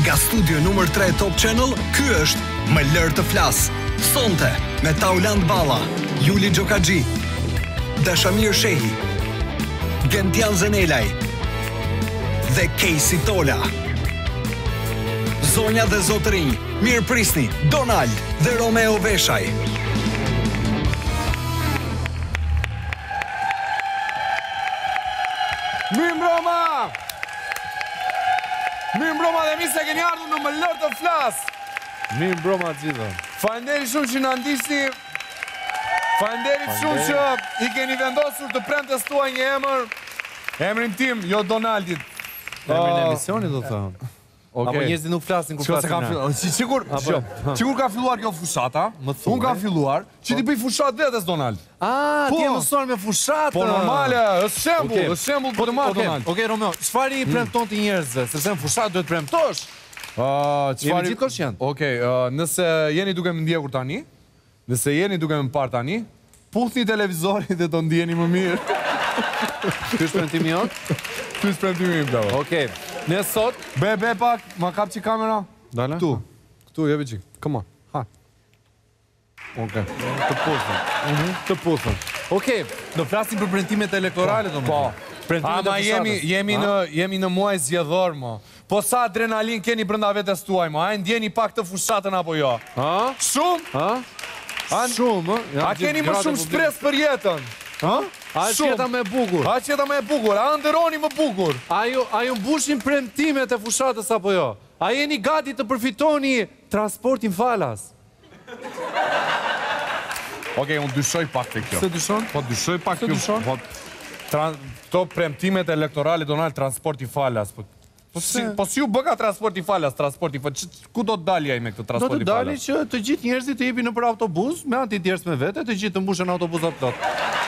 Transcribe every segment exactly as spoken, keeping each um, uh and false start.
Nga studio numër tre Top Channel, ky është Më lër të flas. Sonte me Tauland Balla, Juli Gjokaxhi, Dashamir Shehi, Gentian Zenelaj dhe Casey Tola. Zonja dhe zotërinj, mirë prisni, Donald dhe Romeo Veshaj. Mirë mbroma! Mirë mbroma dhe mi se keni ardhur në Më lër të flas. Mirë mbroma gjithë. Faleminderit shumë që na ndihni. Faleminderit shumë që i keni vendosur të premtes tuaj një emër. Emrin tim, jo Donaldit. Emrin e emisionit do thënë. Apo njerëzit nuk flasin kur flasin na. Sigur, sigur ka filluar kjo fushata. Unë kam filluar që ti bëj fushat vetes Donald. Ah, ti e mëson me fushatë. Po normale, është shembull, është shembull për të marrë Donald. Okej, Romeo, çfarë i premton ti njerëzve? Sepse në fushat duhet premtosh. Ah, çfarë gjithkohë janë? Okej, nëse jeni duke më ndjekur tani, nëse jeni duke më parë tani, puthni televizorin dhe do ndjeni më mirë. Ky është premtimi jot? Ky është premtimi im, bravo. Okej. Ne sot, be be pak, ma kap çik kamera. Dale. Ktu. Ktu jepi çik. Come on. Ha. Okej. Të puthën. Mhm. Të puthën. Okej, do flasim për premtimet elektorale domethënë. Po. Premtimet Ama jemi jemi në jemi në muaj zgjedhor, mo. Po sa adrenalin keni brenda vetes tuaj, mo? A e ndjeni pak të fushatën apo jo? Ha? Shumë? Ha? Shumë, ë? A keni më shumë shpresë për jetën? Ha? A është jeta më e bukur? A është jeta më e bukur? A ndëroni më bukur? A ju a ju mbushin premtimet e fushatës apo jo? A jeni gati të përfitoni transportin falas? Okej, unë dyshoj pak të kjo. Se dyshon? Po dyshoj pak kjo. dyshon? Po to premtimet elektorale Donald transporti falas. Po Po si, po si u bëka transporti falas, transporti falas, ku do të dalë ai me këtë transporti falas? Do të dalë që të gjithë njerëzit të jepin nëpër autobus, me antidjers me vete, të gjithë të mbushen autobusat plot.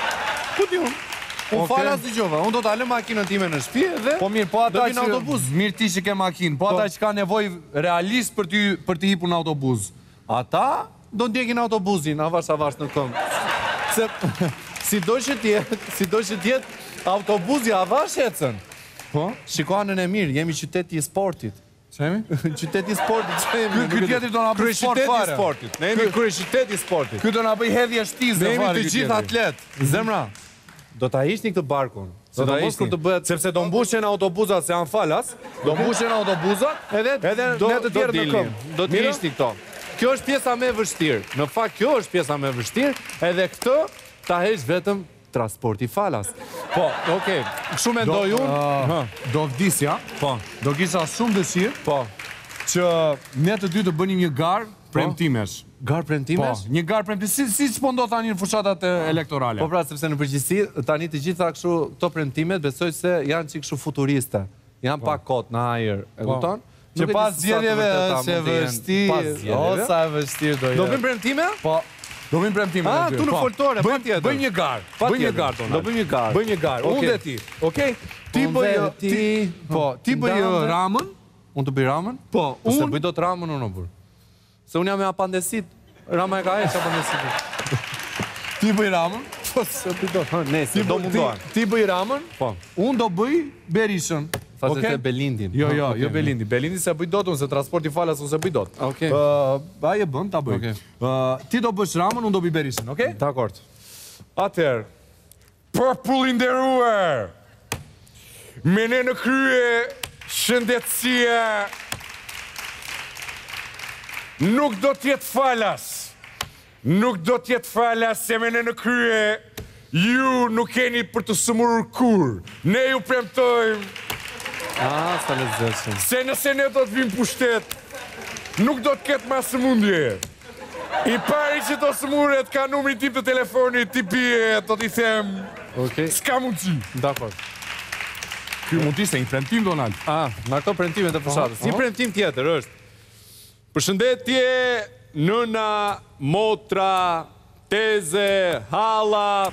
Ku di unë? Unë falas dëgjova, unë do ta lë makinën time në shtëpi dhe po mirë, po ata që autobus. Mirë ti që ke makinë, po ata që kanë nevojë realisht për ty për të hipur në autobus. Ata do ndjekin autobusin avash avash në këmbë. Se sido që të jetë, sido që të jetë autobusi avash ecën. Po? Shiko anën e mirë, jemi qyteti i sportit. Ç'jemi? Qyteti i sportit, ç'jemi? Ky tjetri do na bëj sport fare. Qyteti i sportit. Ne jemi kryeqyteti i sportit. Ky do na bëj hedhje shtizë fare. Ne jemi të gjithë atlet. Zemra, do ta hiqni këtë barkun. Do ta hiqni kur të bëhet, sepse do mbushen autobuzat se janë falas, do mbushen autobuzat, edhe edhe ne të tjerë në këmbë. Do të hiqni këto. Kjo është pjesa më e vështirë. Në fakt kjo është pjesa më e vështirë, edhe këtë ta heq vetëm transporti falas. Po, okej. Kështu mendoj unë. Do vdisja. Po. Do kisha shumë dëshirë. Po. Që ne të dy të bënim një garë premtimesh. Garë premtimesh? Po, një garë premtimesh. Si si s'po ndodh tani në fushatat elektorale. Po pra, sepse në përgjithësi tani të gjitha kështu këto premtimet besoj se janë çik kështu futuriste. Janë pak kot në ajër, e kupton? Që pas zgjedhjeve është e vështirë. O sa e vështirë do jetë. Do bëjmë premtime? Po. Do bëjmë premtime. Ah, tu në foltore, patjetër. Bëjmë një garë. Bëjmë një garë tonë. Do bëjmë një garë. Bëjmë një garë. Unë dhe ti. Okej? Ti bëj ti, po, ti bëj Ramën, unë të bëj Ramën? Po, unë bëj dot Ramën unë burr. Se unë jam me apandesit. Rama e ka heq apandesit. Ti bëj Ramën? Po, se bëj dot. Nëse do mundohem. Ti bëj Ramën? Po. Unë do bëj Berishën. Fazet e Belindin. Jo, jo, jo Belindi. Belindi se bëj dot, unë se transporti falas unë se bëj dot. Okej. Ai e bën, ta bëj. Ti do bësh Ramën, unë do bëj Berishën, okej? Dakor. Atëherë, popull i nderuar, me ne në krye shëndetësia nuk do t'jetë falas. Nuk do t'jetë falas se me ne në krye ju nuk keni për të sëmurur kur. Ne ju premtojmë Ah, sa lezetshëm. se nëse ne do të vim pushtet, nuk do të ketë ma sëmundje. I pari që do sëmuret ka numrin tim të telefonit, ti pije, do t'i them, s'ka mundësi. Dakor. Ky mund t'ishte një premtim, Donald. Ah, në këto premtimet e fushatës. Një premtim tjetër është. Përshëndetje, nëna, motra, teze, hala.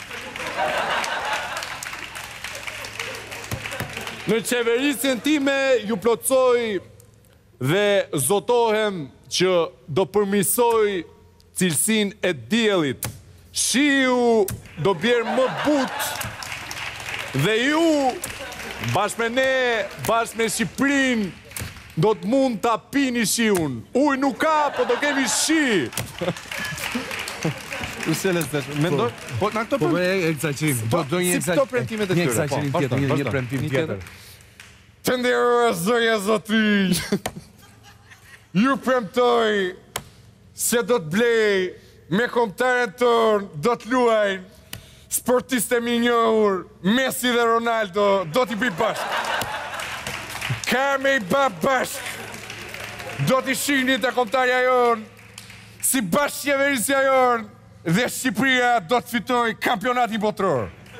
Në qeverisjen time ju plotësoj dhe zotohem që do përmirësoj cilësinë e diellit. Shiu do bjerë më butë dhe ju, bashkë me ne, bashkë me Shqipërinë, do të mund ta pini shiun. Uj nuk ka, po do kemi shi. Useles desh. Mendoj, po na këto po e eksagjerim. Do do një eksagjerim. Si këto premtimet e tyre. Një eksagjerim tjetër, një, një premtim tjetër. Të nderuar zoja zotërinj. Ju premtoj se do të blej me kombëtaren ton, do të luajnë sportistë mi njohur, Messi dhe Ronaldo, do t'i bëj bashkë. Ka me i ba bashkë. Do t'i shihni të kombëtarja jonë, si bashkë qeverisja jonë, dhe Shqipëria do të fitoj kampionati botror.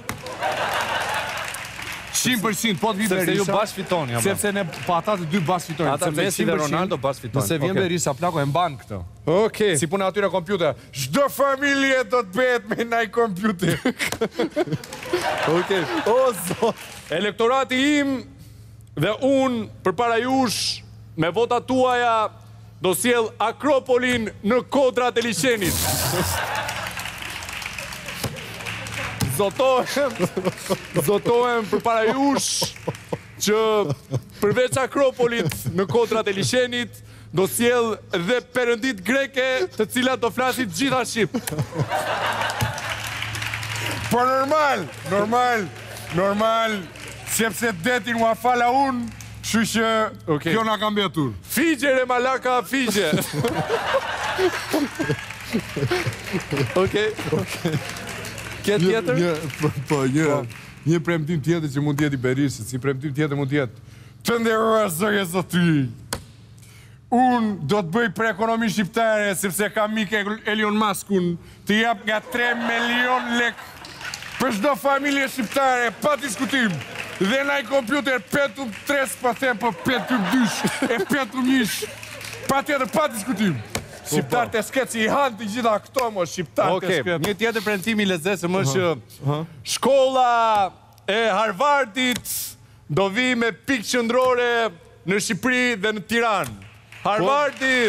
Qind për qind, po të vi Berisha. Sepse ju bashkë fitoni, ama. Sepse ne pa ata të dy bashkë fitojnë. Ata Messi dhe Ronaldo bashkë fitojnë. Nëse vjen Berisha plako e mban këtë. Okej. Si puna atyre kompjuter. Çdo familje do të bëhet me naj kompjuter. Okej. O zot. Elektorati im dhe unë përpara jush me votat tuaja do sjell Akropolin në kodrat e liçenit. Zotohem, zotohem për para jush që përveç Akropolit në kodrat e liçenit do sjell dhe perëndit greke të cilat do flasin gjitha shqip. Po normal, normal, normal, sepse detin ua fala unë, kështu që okay. Kjo na ka mbetur. Figje re malaka, figje. Okej, okej. Këtë tjetër? Një, po, po, një, një premtim tjetër që mund tjeti Berishës, si premtim tjetër mund tjetë. Të nderuar zoje zotëri, unë do të bëj për ekonomi shqiptare, sepse ka mike Elon Muskun, të jap nga tre milion lek për çdo familje shqiptare, pa diskutim. Dhe na i kompjuter petum tres, pa them, po petum dysh, e petum njësh, pa tjetër, pa diskutim. Shqiptarët e sketë si i hanë të gjitha këto, mo, shqiptarët e sketë. Një tjetër premtimi i lezetshëm është që shkolla e Harvardit do vi me pikë qendrore në Shqipëri dhe në Tiranë. Harvardi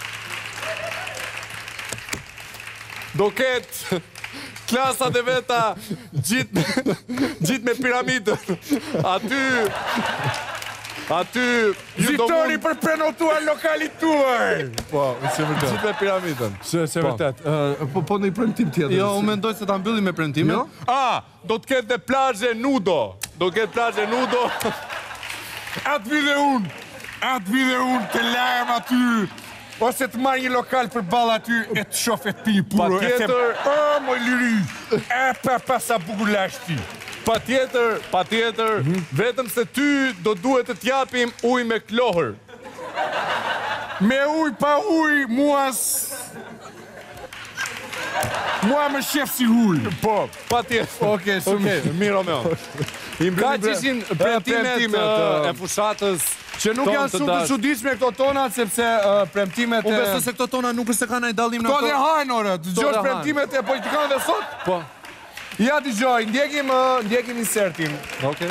do ketë klasat e veta gjithë me piramidën. Aty... Aty... Zitori për prenotuar lokalit tuaj! Po, që vërtet. Gjithë me piramidën. Që vërtet. Po në i premtim tjetër. Jo, unë mendoj se ta mbyllim me premtime. A, do të ketë dhe plazhe nudo. Do të ketë plazhe nudo. Atë vide unë, atë vide unë të lajem aty, ose të marrë një lokal për ballë aty, e të shof e të pi puro. Pa tjetër... O, moj liri, e pa pa sa bukur lashti. Pa tjetër, pa tjetër, vetëm se ty do duhet të t'japim ujë me klohër. Me ujë, pa ujë, muas... Mua më shef si ujë. Po, pa tjetër. Oke, shumë. Mirë o me o. Ka që ishin premtimet e fushatës. Që nuk janë shumë të çuditshme këto tonat, sepse premtimet e... Unë besoj se këto tona nuk është se ka ndaj dallim në këto. Këto dhe hajnë, ore, të gjosh premtimet e politikanëve sot? Po. Ja t'i gjoj, ndjekim, ndjekim insertin. Okej.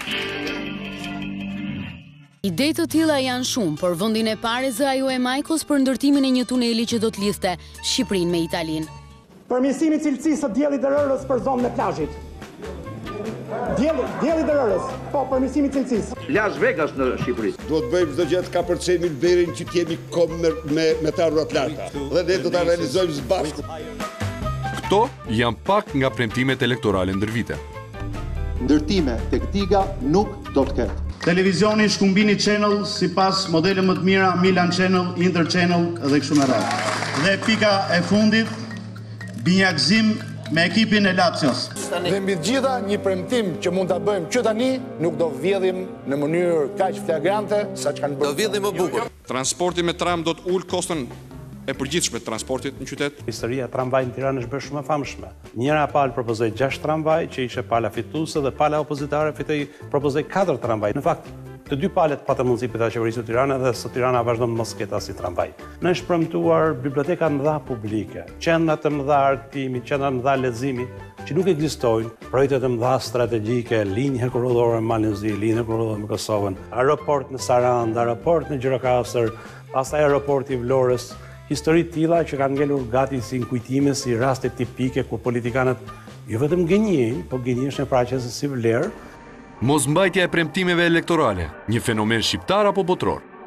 Ide të tilla janë shumë, por vendin e parë zë ajo e Majkos për ndërtimin e një tuneli që do të lidhte Shqipërinë me Italinë. Përmirësimi i cilësisë së diellit dhe rërës për zonën e plazhit. Dielli, dielli dhe rërës, po përmirësimi i cilësisë. Las Vegas në Shqipëri. Duhet bëjmë çdo gjë të ka përcjelin berin që t'jemi kom me me me të arruat larta. Dhe ne do ta realizojmë së bashku. Këto janë pak nga premtimet elektorale ndër vite. Ndërtime tek diga nuk do të ketë. Televizioni Shkumbini Channel sipas modele më të mira Milan Channel, Inter Channel dhe kështu me radhë. Dhe pika e fundit, binjakëzim me ekipin e Lazios. Dhe mbi të gjitha një premtim që mund ta bëjmë që tani, nuk do vjedhim në mënyrë kaq flagrante sa që kanë bërë. Do vjedhim më bukur. Transporti me tram do të ul kostën e përgjithshme të transportit në qytet. Historia e tramvajit në Tiranë është bërë shumë e famshme. Njëra palë propozoi gjashtë tramvaj, që ishte pala fituese, dhe pala opozitare fitoi propozoi katër tramvaj. Në fakt, të dy palët patën mundësi për ta qeverisur Tirana dhe sot Tirana vazhdon të mos ketë asnjë tramvaj. Ne shpremtuar biblioteka të mëdha publike, qendra të mëdha artimi, qendra të mëdha leximi, që nuk ekzistojnë, projekte të mëdha strategjike, linjë hekurudhore në Malezi, linjë hekurudhore në Kosovën, aeroport në Sarandë, aeroport në Gjirokastër, pastaj aeroporti i Vlorës. Histori tilla që kanë ngelur gati si në kujtime, si raste tipike kur politikanët jo vetëm gënjejnë, po gënjeshin paraqesën si vlerë. Mosmbajtja e premtimeve elektorale, një fenomen shqiptar apo botror.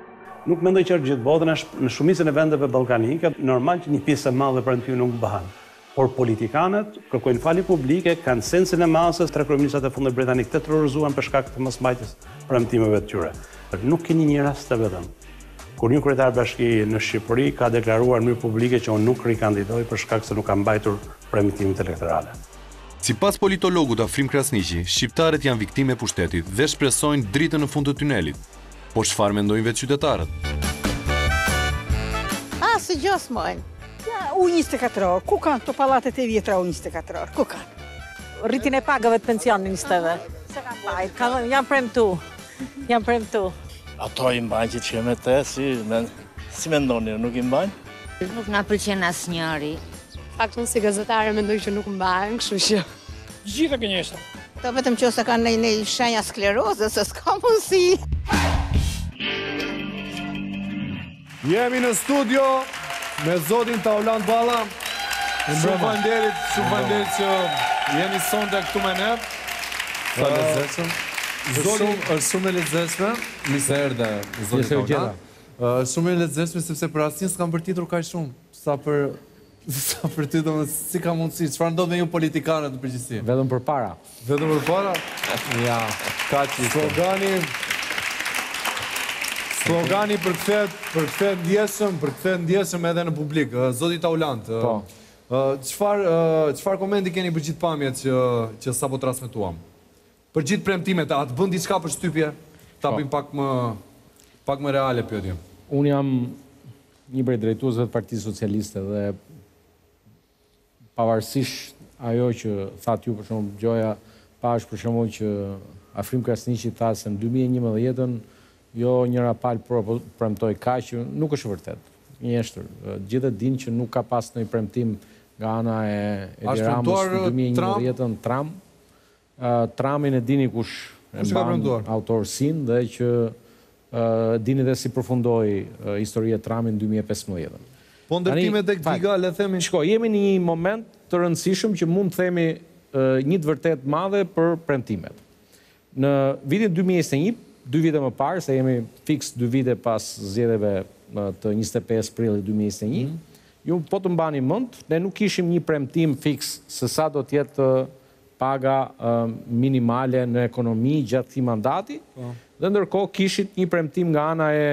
Nuk mendoj që është gjithë botën, është në shumicën e vendeve ballkanike, normal që një pjesë e madhe për ty nuk bëhen. Por politikanët kërkojnë falje publike, kanë sensin e masës, tre kryeministrat e fundit britanik të terrorizuan për shkak të mosmbajtjes premtimeve të tyre. Nuk keni një rast të vetëm. Kur një kryetar bashki në Shqipëri ka deklaruar në mënyrë publike që unë nuk rikandidoj për shkak se nuk ka mbajtur premtimet elektorale. Sipas politologut Afrim Krasniqi, shqiptarët janë viktime e pushtetit dhe shpresojnë dritën në fund të tunelit. Po çfarë mendojnë vetë qytetarët? Ah, së gjos mojnë. U njëzet e katër orë, ku kanë të palatet e vjetra u njëzet e katër orë, ku kanë? Rritin e pagave të pensionistëve. Jam premtu, jam premtu. Ato i mbajnë që që me te, si, men, si me ndoni, nuk i mbajnë? Nuk nga pëlqen asë njëri. Faktën si gazetare mendoj që nuk mbajnë, kështu që... Gjithë gënjeshta. To vetëm që ose kanë nej shenja sklerozës, se s'ka mundësi. Jemi në studio me zotin Tauland Balla. Shumë faleminderit, shumë faleminderit që jeni sonte këtu me ne. Sa lezetshëm. Zoti është shumë e lezetshme. Mirë se erdhe zoti Tauland. Është shumë e lezetshme sepse për asnjë s'kam bërtitur kaq shumë sa për sa për ty, domethënë si ka mundësi, çfarë ndodh me ju politikanët në përgjithësi? Vetëm për para. Vetëm për para? Ja, kaq i slogani. Slogani për këtë, për këtë ndjesëm, për këtë ndjesëm edhe në publik. Zoti Tauland, po. Çfarë çfarë komendi keni për gjithë pamjet që që sapo transmetuam? Për gjithë premtimet, a të bën diçka për shtypje? Ta bëjmë pak më pak më reale pyetjen. Unë jam një prej drejtuesve të Partisë Socialiste dhe pavarësisht ajo që thatë ju për shembull Gjoja, pash për shembull që Afrim Krasniqi tha se në dy mijë e njëmbëdhjetë jo njëra palë premtoi kaq, nuk është vërtet. Mjeshtër, gjithë e dinë që nuk ka pas ndonjë premtim nga ana e Edi Ramës në dy mijë e njëmbëdhjetë në Tram. Tramin e dini kush e mban autorsinë dhe që dini dhe si përfundoi historia e Tramit në dy mijë e pesëmbëdhjetë. Po ndërtimet e Gdiga, le themi... Shko, jemi një moment të rëndësishëm që mund të themi një të vërtet madhe për premtimet. Në vitin dy mijë e njëzet e një, dy vite më parë, se jemi fix dy vite pas zgjedhjeve të njëzet e pesë prillit dy mijë e njëzet e një, ju po të mbani mend, ne nuk kishim një premtim fix se sa do të jetë paga minimale në ekonomi gjatë këtij mandati, dhe ndërkohë kishit një premtim nga ana e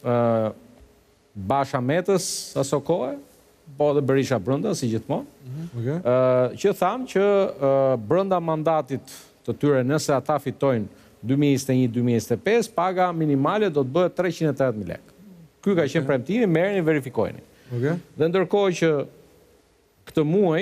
Basha Metës aso kohë, po dhe Berisha brenda, si gjithmonë, që thamë që brenda mandatit të tyre, nëse ata fitojnë dy mijë e njëzet e një dy mijë e njëzet e pesë, paga minimale do të bëhet treqind e tetëdhjetë mijë lekë. Ky ka qenë premtimi, merrni, verifikojeni. Dhe ndërkohë që këtë muaj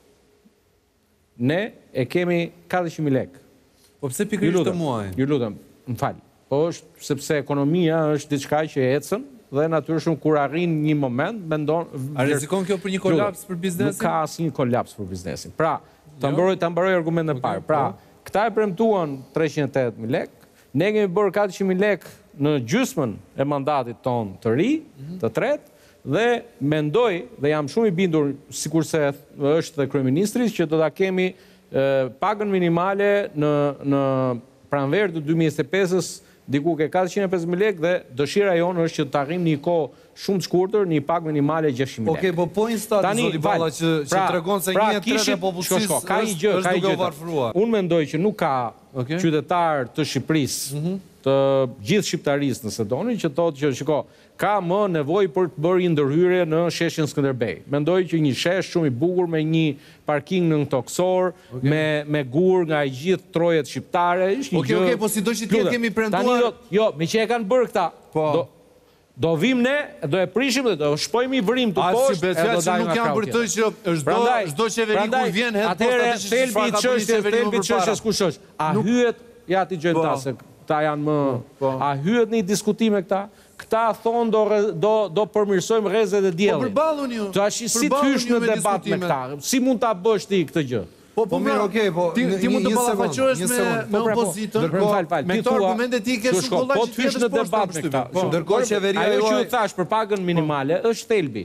ne e kemi katërqind mijë lekë. Po pse pikërisht këtë muaj? Ju lutem, më fal. Po është sepse ekonomia është diçka që ecën dhe natyrisht kur arrin një moment mendon... A rrezikon kjo për një kolaps për biznesin? Nuk ka asnjë kolaps për biznesin. Pra, ta mbaroj ta mbaroj argumentin e parë. Pra, këta e premtuan treqind e tetëdhjetë mijë lekë, ne kemi bërë katërqind mijë lekë në gjysmën e mandatit ton të ri, të tretë, dhe mendoj dhe jam shumë i bindur, sikurse është dhe kryeministri, që do ta kemi pagën minimale në në pranverë të dy mijë e njëzet e pesës diku ke katërqind e pesëdhjetë mijë lekë dhe dëshira jonë është që të arrijmë një kohë shumë të shkurtër, një pagë minimale gjashtëqind mijë lekë. Okej, po po instati zoti Balla që që tregon se një tretë e popullsisë është duke u varfëruar. Unë mendoj që nuk ka qytetar të Shqipërisë, të gjithë shqiptarisë nëse doni, që thotë që shiko, ka më nevojë për të bërë një ndërhyrje në sheshin Skënderbej. Mendoj që një shesh shumë i bukur me një parking në toksor, me me gur nga gjithë trojet shqiptare, është një gjë. Okej, okej, po sido që ti kemi premtuar. Jo, me që e kanë bërë këta. Po. Do vim ne, do e prishim dhe do shpojmë i vërim të poshtë, e do dajmë nga krau tjetër. Nuk janë bërtoj që çdo qeveri kur vjen hedh poshtë atë që çfarë ka bërë qeveriu më parë. Kush është? A hyet, ja ti gjën ta se këta janë më... A hyet një diskutime këta? Këta thonë do, do, do përmirësojmë rrezet e diellit. Po përballun ju. Të ashi si të hysh në debat me këta? Si mund ta bësh ti këtë gjë? Po po mirë, okay, po ti mund të ballafaqohesh me me opozitën. Me këto argumente ti ke shumë kollaj që të hysh në debat me këta. Ndërkohë qeveria ajo që u thash për pagën minimale është thelbi.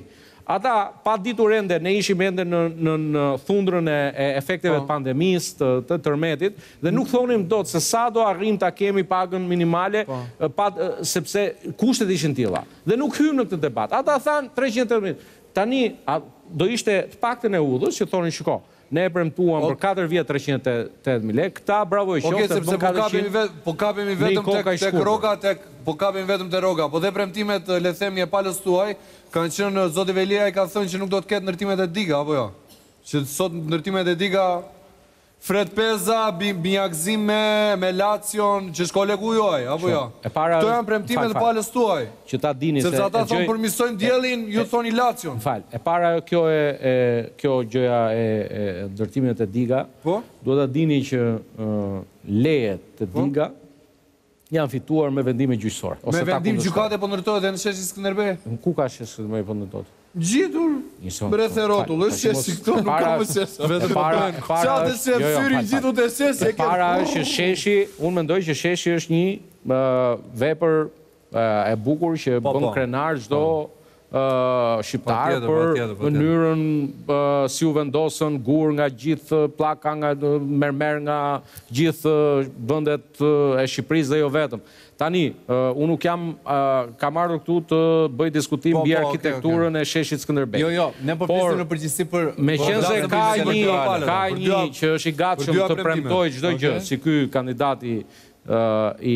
Ata, pa ditur ende, ne ishim ende në, në, në thundrën e, e efekteve të pandemisë, të, të tërmetit, dhe nuk thonim dot se sa do arrim ta kemi pagën minimale, pa, sepse kushtet ishin tilla. Dhe nuk hym në këtë debat. Ata thanë treqind e tetëdhjetë mijë. Tani, a, do ishte të paktën e udhës që thonin shiko, ne e premtuam për katër vjet treqind e tetëdhjetë mijë lekë, këta bravo i qoftë. Okej, sepse po kapemi vetëm po kapemi vetëm tek tek rroga, tek po kapemi vetëm te rroga, po dhe premtimet le të themi e palës tuaj kanë qenë zoti Velia i ka thënë që nuk do të ketë ndërtimet e diga apo jo. Që sot ndërtimet e diga Fred Peza, Bijakzim me, me Lacion, që është kolegu juaj, apo jo? Këto janë premtimet e palës tuaj. Që ta dini se... Sepse ata thonë përmisojnë diellin, ju thoni Lacion. Fal, e para kjo e, e kjo gjëja e, e ndërtimet e diga, po? Duhet ta dini që uh, lejet të diga janë fituar me vendime gjyqësore. Me vendim gjykate po ndërtohet edhe në sheshin Skënderbej? Ku ka shesh Skënderbej po ndërtohet? Gjitur, breth e rotull, është sheshi këto, nuk ka më shesh. Vetëm qa të se fyrin gjitu të shesh, e ke... Para është sheshi, unë mendoj që sheshi është një vepër e bukur që bën krenar çdo shqiptar për mënyrën si u vendosën gur nga gjithë pllaka, nga mermer nga gjithë vendet e Shqipërisë dhe jo vetëm. Tani, unë nuk jam, kam ardhur këtu të bëj diskutim mbi arkitekturën e sheshit Skënderbej. Jo, jo, ne po flisim në përgjithësi për... Me qenë se ka një, ka një që është i gatshëm të premtoj çdo gjë, si ky kandidati i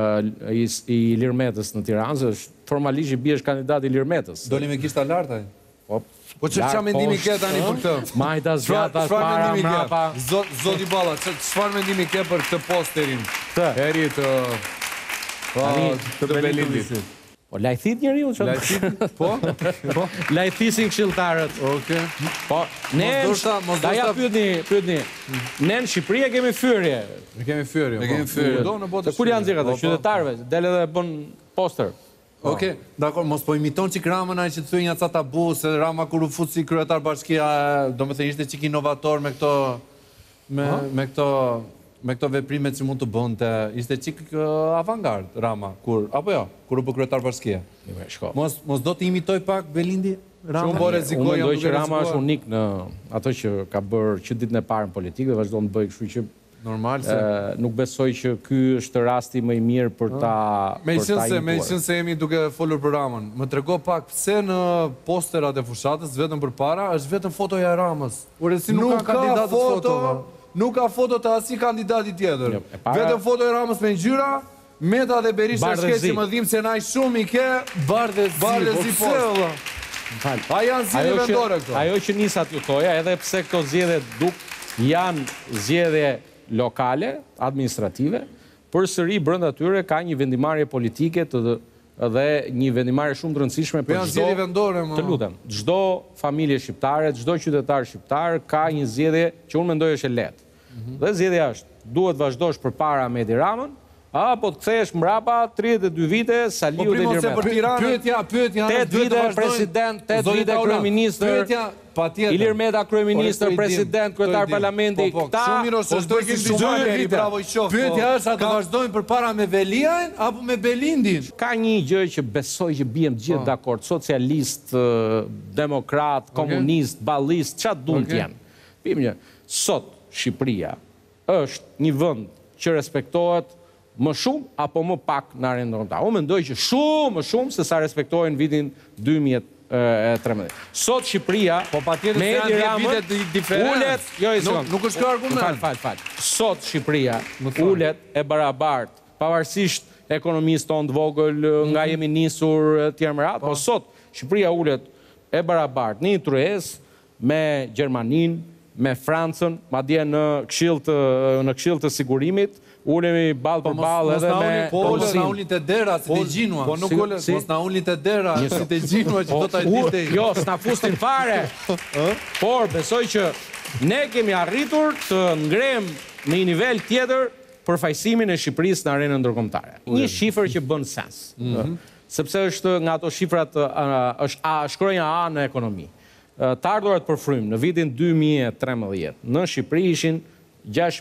Ilir Metës në Tiranë, është formalisht i bie është kandidati i Ilir Metës. Doli me kishta lartë ai. Po, po çfarë mendimi ke tani për këtë? Majta zgjata para mrapa. Zoti Balla, çfarë mendimi ke për këtë posterin? Eri të Tani të Belindit. Po lajthit njeriu çfarë? Lajthit? Po? Po. Lajthisin këshilltarët. Okej. Po, ne da ja pyetni, pyetni. Ne në Shqipëri e kemi fyrje. Ne kemi fyrje. Ne kemi fyrje. Do në botë. Kur janë nxjerrë ata qytetarëve? Del edhe bën poster. Okej, dakor, mos po imiton çik Ramën ai që thuaj një ca tabu se Rama kur u fut si kryetar bashkia, domethënë ishte çik inovator me këto me me këto me këto veprimet që mund të bënte, ishte çik avangard Rama kur apo jo, kur u bë kryetar bashkia. Mos mos do të imitoj pak Belindi? Rama po rrezikoj. Unë mendoj që Rama është unik në ato që ka bërë që ditën e parë në politikë dhe vazhdon të bëjë, kështu që normal se nuk besoj që ky është rasti më i mirë për ta me qenë se me qenë se jemi duke folur për Ramën. Më trego pak pse në posterat e fushatës vetëm përpara është vetëm fotoja e Ramës. Ure si nuk ka kandidat foto. Nuk ka foto të asnjë kandidati tjetër. Vetëm foto e Ramës me ngjyra, Meta dhe Berisha shket që më dhimbë se na shumë i ke Bardhezi. Bardhezi po. A janë zgjedhje vendore këto? Ajo që nisa t'ju thoja, edhe pse këto zgjedhje duk janë zgjedhje lokale, administrative, përsëri brenda tyre ka një vendimarrje politike të dhe një vendimarrje shumë të rëndësishme për çdo vendore, të lutem. Çdo familje shqiptare, çdo qytetar shqiptar ka një zgjedhje që unë mendoj është e lehtë. Dhe zgjedhja është, duhet vazhdosh përpara me Edi Ramën, apo të kthehesh mbrapa tridhjetë e dy vite Saliu dhe Ilir Meta. Pyetja, pyetja, tetë vite president, tetë vite kryeminist. Patjetër. Ilir Meta kryeminist, president, kryetar parlamenti, këta. Shumë mirë se do të kemi dy bravo i qoftë. Pyetja është a do vazhdojmë përpara me Veliajn apo me Belindin? Ka një gjë që besoj që bien të gjithë dakord, socialist, demokrat, komunist, ballist, çfarë duan të jenë. Pim një, sot Shqipëria është një vend që respektohet më shumë apo më pak në arenën ndërkombëtare. Unë mendoj që shumë më shumë se sa respektohen vitin dy mijë e tretëmbëdhjetë. Sot Shqipëria, po patjetër se janë dhjetë vite diferencë. Ulet, jo i sekond. Nuk është kjo argument. Fal, fal, fal. Sot Shqipëria ulet e barabartë, pavarësisht ekonomisë tonë të vogël nga jemi nisur etj me radhë, po sot Shqipëria ulet e barabartë në një tryezë me Gjermaninë, me Francën, madje në këshill të në këshill të sigurimit. Ulemi ball për ball edhe me Mos na ulin te dera si te gjinua. Po nuk ulën, mos na ulin te dera si te gjinua që do ta ditë. Jo, s'na fustin fare. Por besoj që ne kemi arritur të ngrem në një nivel tjetër përfaqësimin e Shqipërisë në arenën ndërkombëtare. Një shifër që bën sens. Sepse është nga ato shifrat është A, shkronja A në ekonomi. Të ardhurat për frym në vitin dy mijë e trembëdhjetë në Shqipëri ishin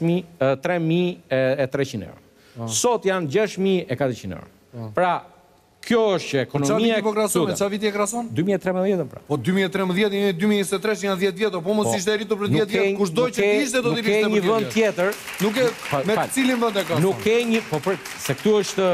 tre mijë e treqind euro. Sot janë gjashtë mijë e katërqind euro. Pra, Kjo është që ekonomia... Qa viti po krason, qa viti e krason? dy mijë e tretëmbëdhjetë, pra. Po dy mijë e tretëmbëdhjetë, një dy mijë e njëzet e tre, janë dhjetë vjetë, po mos ishte rritur për dhjetë vjetë, kush doj që ishte do t'i rritur për dhjetë vjetë. Nuk ke një vend tjetër... Nuk e, me cilin vend e krason? Nuk ke një, po për, se këtu është...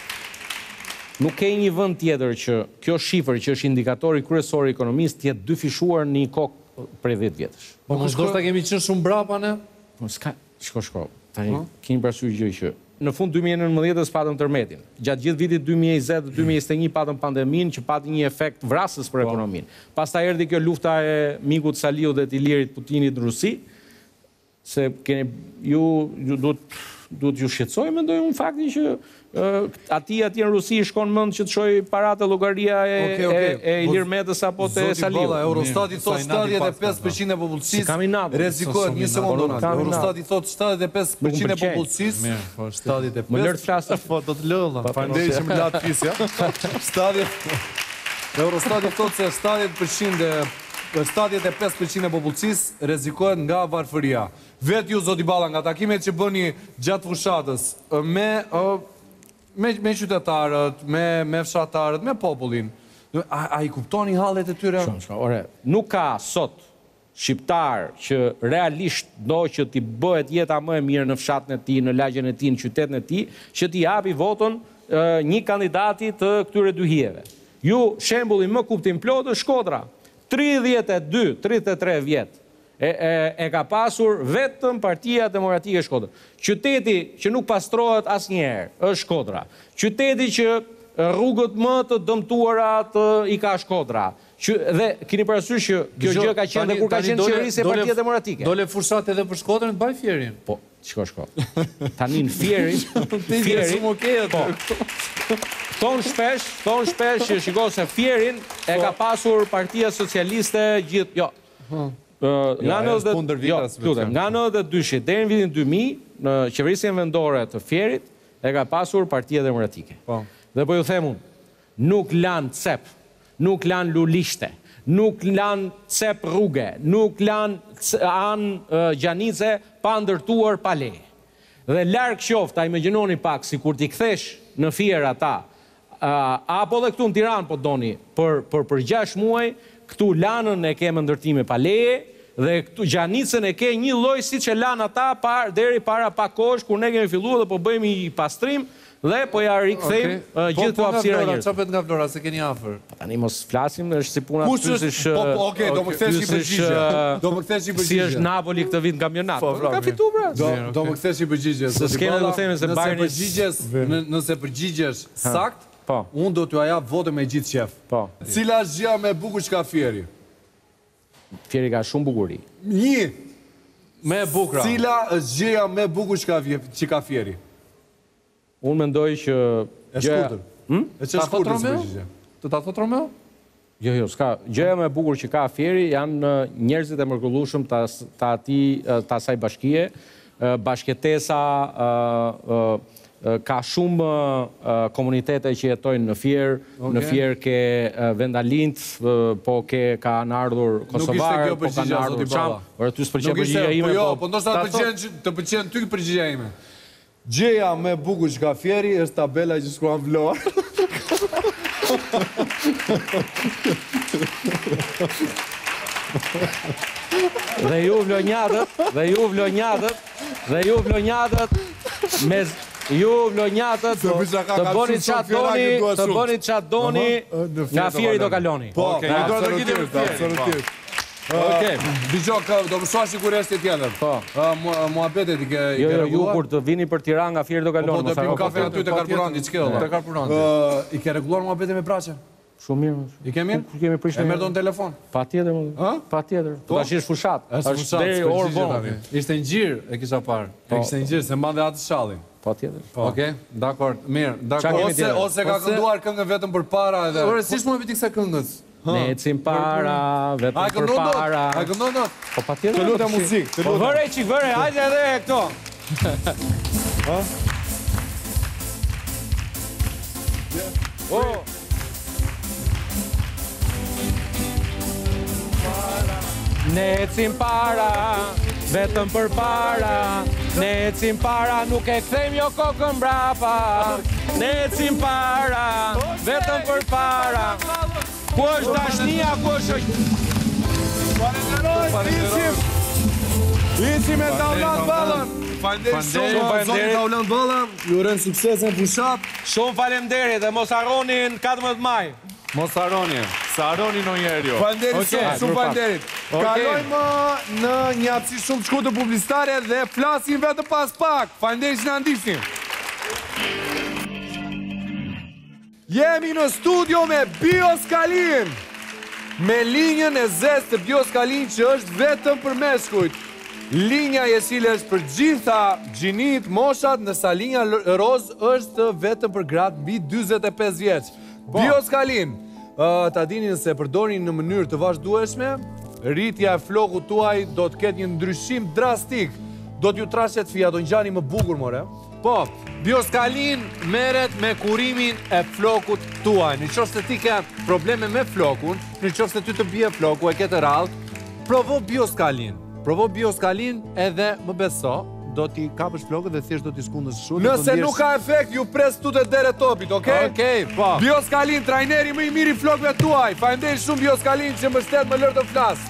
Nuk ke një vend tjetër që kjo shifër që është indikatori kryesor i ekonomisë tjetë dyfishuar në një kokë prej dhjetë vjetësh. Po mos do të kemi qenë shumë brapa ne? Po s'ka, shko shko. Tani, keni parasysh gjë që në fund dy mijë e nëntëmbëdhjetë patëm tërmetin. Gjatë gjithë vitit dy mijë e njëzet dhe dy mijë e njëzet e një patëm pandeminë që pati një efekt vrasës për ekonominë. Pastaj erdhi kjo lufta e mikut Saliu dhe të Ilirit Putinit në Rusi, se keni ju duhet duhet ju shqetësoj, mendoj unë faktin që ati atje në Rusi shkon mend që të shoj paratë llogaria e Ilir Metës apo të Saliu. Eurostati thot shtatëdhjetë e pesë përqind e popullsisë rrezikohet një sekondë. Eurostati thot shtatëdhjetë e pesë përqind e popullsisë. shtatëdhjetë e pesë. Më lër të flas. Po do të lëlla. Faleminderit që më lat fisja. shtatëdhjetë Eurostati thot se shtatëdhjetë përqind e shtatëdhjetë e pesë përqind e popullsisë rrezikohet nga varfëria. Vet ju zoti Balla, nga takimet që bëni gjatë fushatës me me me qytetarët, me me fshatarët, me popullin. A, a i kuptoni hallet e tyre? Shumë, shumë. Ore, nuk ka sot shqiptar që realisht do që t'i bëhet jeta më e mirë në fshatën e tij, në lagjen e tij, në qytetin e tij, që t'i japi voton një kandidati të këtyre dy hijeve. Ju shembulli më kuptim plot është Shkodra. tridhjetë e dy, tridhjetë e tre vjet. E, e, e ka pasur vetëm Partia Demokratike e Shkodrës. Qyteti që nuk pastrohet asnjëherë është Shkodra. Qyteti që rrugët më të dëmtuara të i ka Shkodra. Që, dhe keni parasysh që kjo gjë ka qenë dhe kur ka qenë qeverisja e Partia Demokratike. Dole fushat edhe për Shkodrën të baj Fierin. Po, shko shko. Tani në Fierin, Fierin. Po. Thon shpesh, thon shpesh që shiko se Fierin e ka pasur Partia Socialiste gjithë, jo. Nga nëntëdhjetë e dyshit deri në vitin dy mijë, në qeverisjen vendore të Fierit, e ka pasur Partia Demokratike. Dhe po ju them unë, nuk lan cep, nuk lan lulishte, nuk lan cep rruge, nuk lan anë gjanice pa ndërtuar pa leje. Dhe larg qoftë, a imagjinoni pak si kur t'i kthesh në Fier ata, apo dhe këtu në Tiranë po doni, për për gjashtë muaj, këtu lanën e ke me ndërtime pa leje, dhe këtu gjanicën e ke një lloj siç e lanë ata par, deri para pak kohësh kur ne kemi filluar dhe po bëjmë një pastrim dhe po ja rikthejmë gjithë këto hapësira njerëz. Çfarë bëhet nga Vlora se keni afër? Tani mos flasim, është si puna pyesësh. Po, po, okay, do më kthesh një përgjigje. Do më kthesh një përgjigje. Si është Napoli këtë vit në kampionat? Ka fituar pra. Do do më kthesh një përgjigje. Se s'kemë të themi se Bayern përgjigjes, nëse përgjigjesh sakt, po, unë do t'ju jap votë me gjithë qef. Po. Cila është gjëja më e bukur që ka Fieri? Fieri ka shumë bukuri. Një. Më e bukur. Cila është gjëja më e bukur që ka që ka Fieri? Unë mendoj që e shkurtër. Hm? E çfarë shkurtër përgjigje? Të ta thot Romeo? Jo, jo, s'ka. Gjëja më e bukur që ka Fieri janë njerëzit e mrekullueshëm të të atij të asaj bashkie, bashkëtesa, ka shumë komunitete që jetojnë në Fier, në Fier ke vendalint, po ke ka në ardhur kosovarë, po ka në ardhur çam. Ora ty s'pëlqen përgjigjja ime, po jo, po ndoshta të pëlqen të pëlqen ty përgjigjja ime. Gjëja më e bukur që ka Fieri është tabela që shkruan Vlora. Dhe ju vlonjatët, dhe ju vlonjatët, dhe ju vlonjatët me ju vlonjatët të bëni çfarë doni, të bëni çfarë doni, nga Fieri do kaloni. Po, ju do të gjeni absolutisht. Okej, dëgjoj, do më shohësh kur është tjetër. Po. Muhabetet i ke i ke ju kur të vini për Tiranë nga Fieri do kaloni. Po do pim kafe aty te karburanti, ç'ke valla? Te karburanti. Ë, i ke rregulluar muhabetin me Braçe? Shumë mirë. I ke mirë? Kur kemi prishur. E merr don telefon. Patjetër, më. Patjetër. Po tash është fushat. Është deri orë vonë. Ishte ngjir, e kisha parë. E kishte ngjir se mbante atë shallin. Patjetër. Okej, dakor, mirë, dakor. Ose ose ka kënduar këngën vetëm për para edhe. Ore, si është muhabeti kësaj këngës? Ne ecim para, vetëm për para. A këndon dot? Po patjetër. Të lutem muzikë, të lutem. Po vëre çik, vëre, hajde edhe këto. Ha? Oh. Ne ecim para, vetëm për para, ne ecim para, nuk e kthejmë jo kokën mbrapa. Ne ecim para, vetëm për para. Ku është dashnia, ku është... Falenderoj, Isim e Tauland Ballën. Falenderit shumë, zoti Tauland Balla. Ju urojmë sukses në fushat. Shumë faleminderit dhe mos harroni në katërmbëdhjetë maj. Mos harroni, sa harroni ndonjëherë jo. Falenderit shumë, shumë falenderit. Kalojmë në një hapësirë shumë të shkurtër publicitare dhe flasim vetëm pas pak. Falenderit që na ndiqni. Jemi në studio me Bioskalin. Me linjën e zezë të Bioskalin që është vetëm për meshkujt. Linja e cila është për gjitha gjinit, moshat, ndërsa linja roz është vetëm për gratë mbi dyzet e pesë vjeç. Bioskalin, ta dini se përdorin në mënyrë të vazhdueshme, rritja e flokut tuaj do të ketë një ndryshim drastik. Do t'ju trashet fija, do ngjani më bukur, more. Po, Bioskalin merret me kurimin e flokut tuaj. Në qoftë se ti ke probleme me flokun, në qoftë se ty të bie floku e ke të rrallë, provo Bioskalin. Provo Bioskalin edhe më beso, do t'i kapësh flokët dhe thjesht do t'i skundësh shumë. Nëse nuk ka efekt, ju pres tut e dere topit, okej? Okej, po. Bioskalin, trajneri më i miri i flokëve tuaj. Faleminderit shumë Bioskalin që më shtet më lër të flas.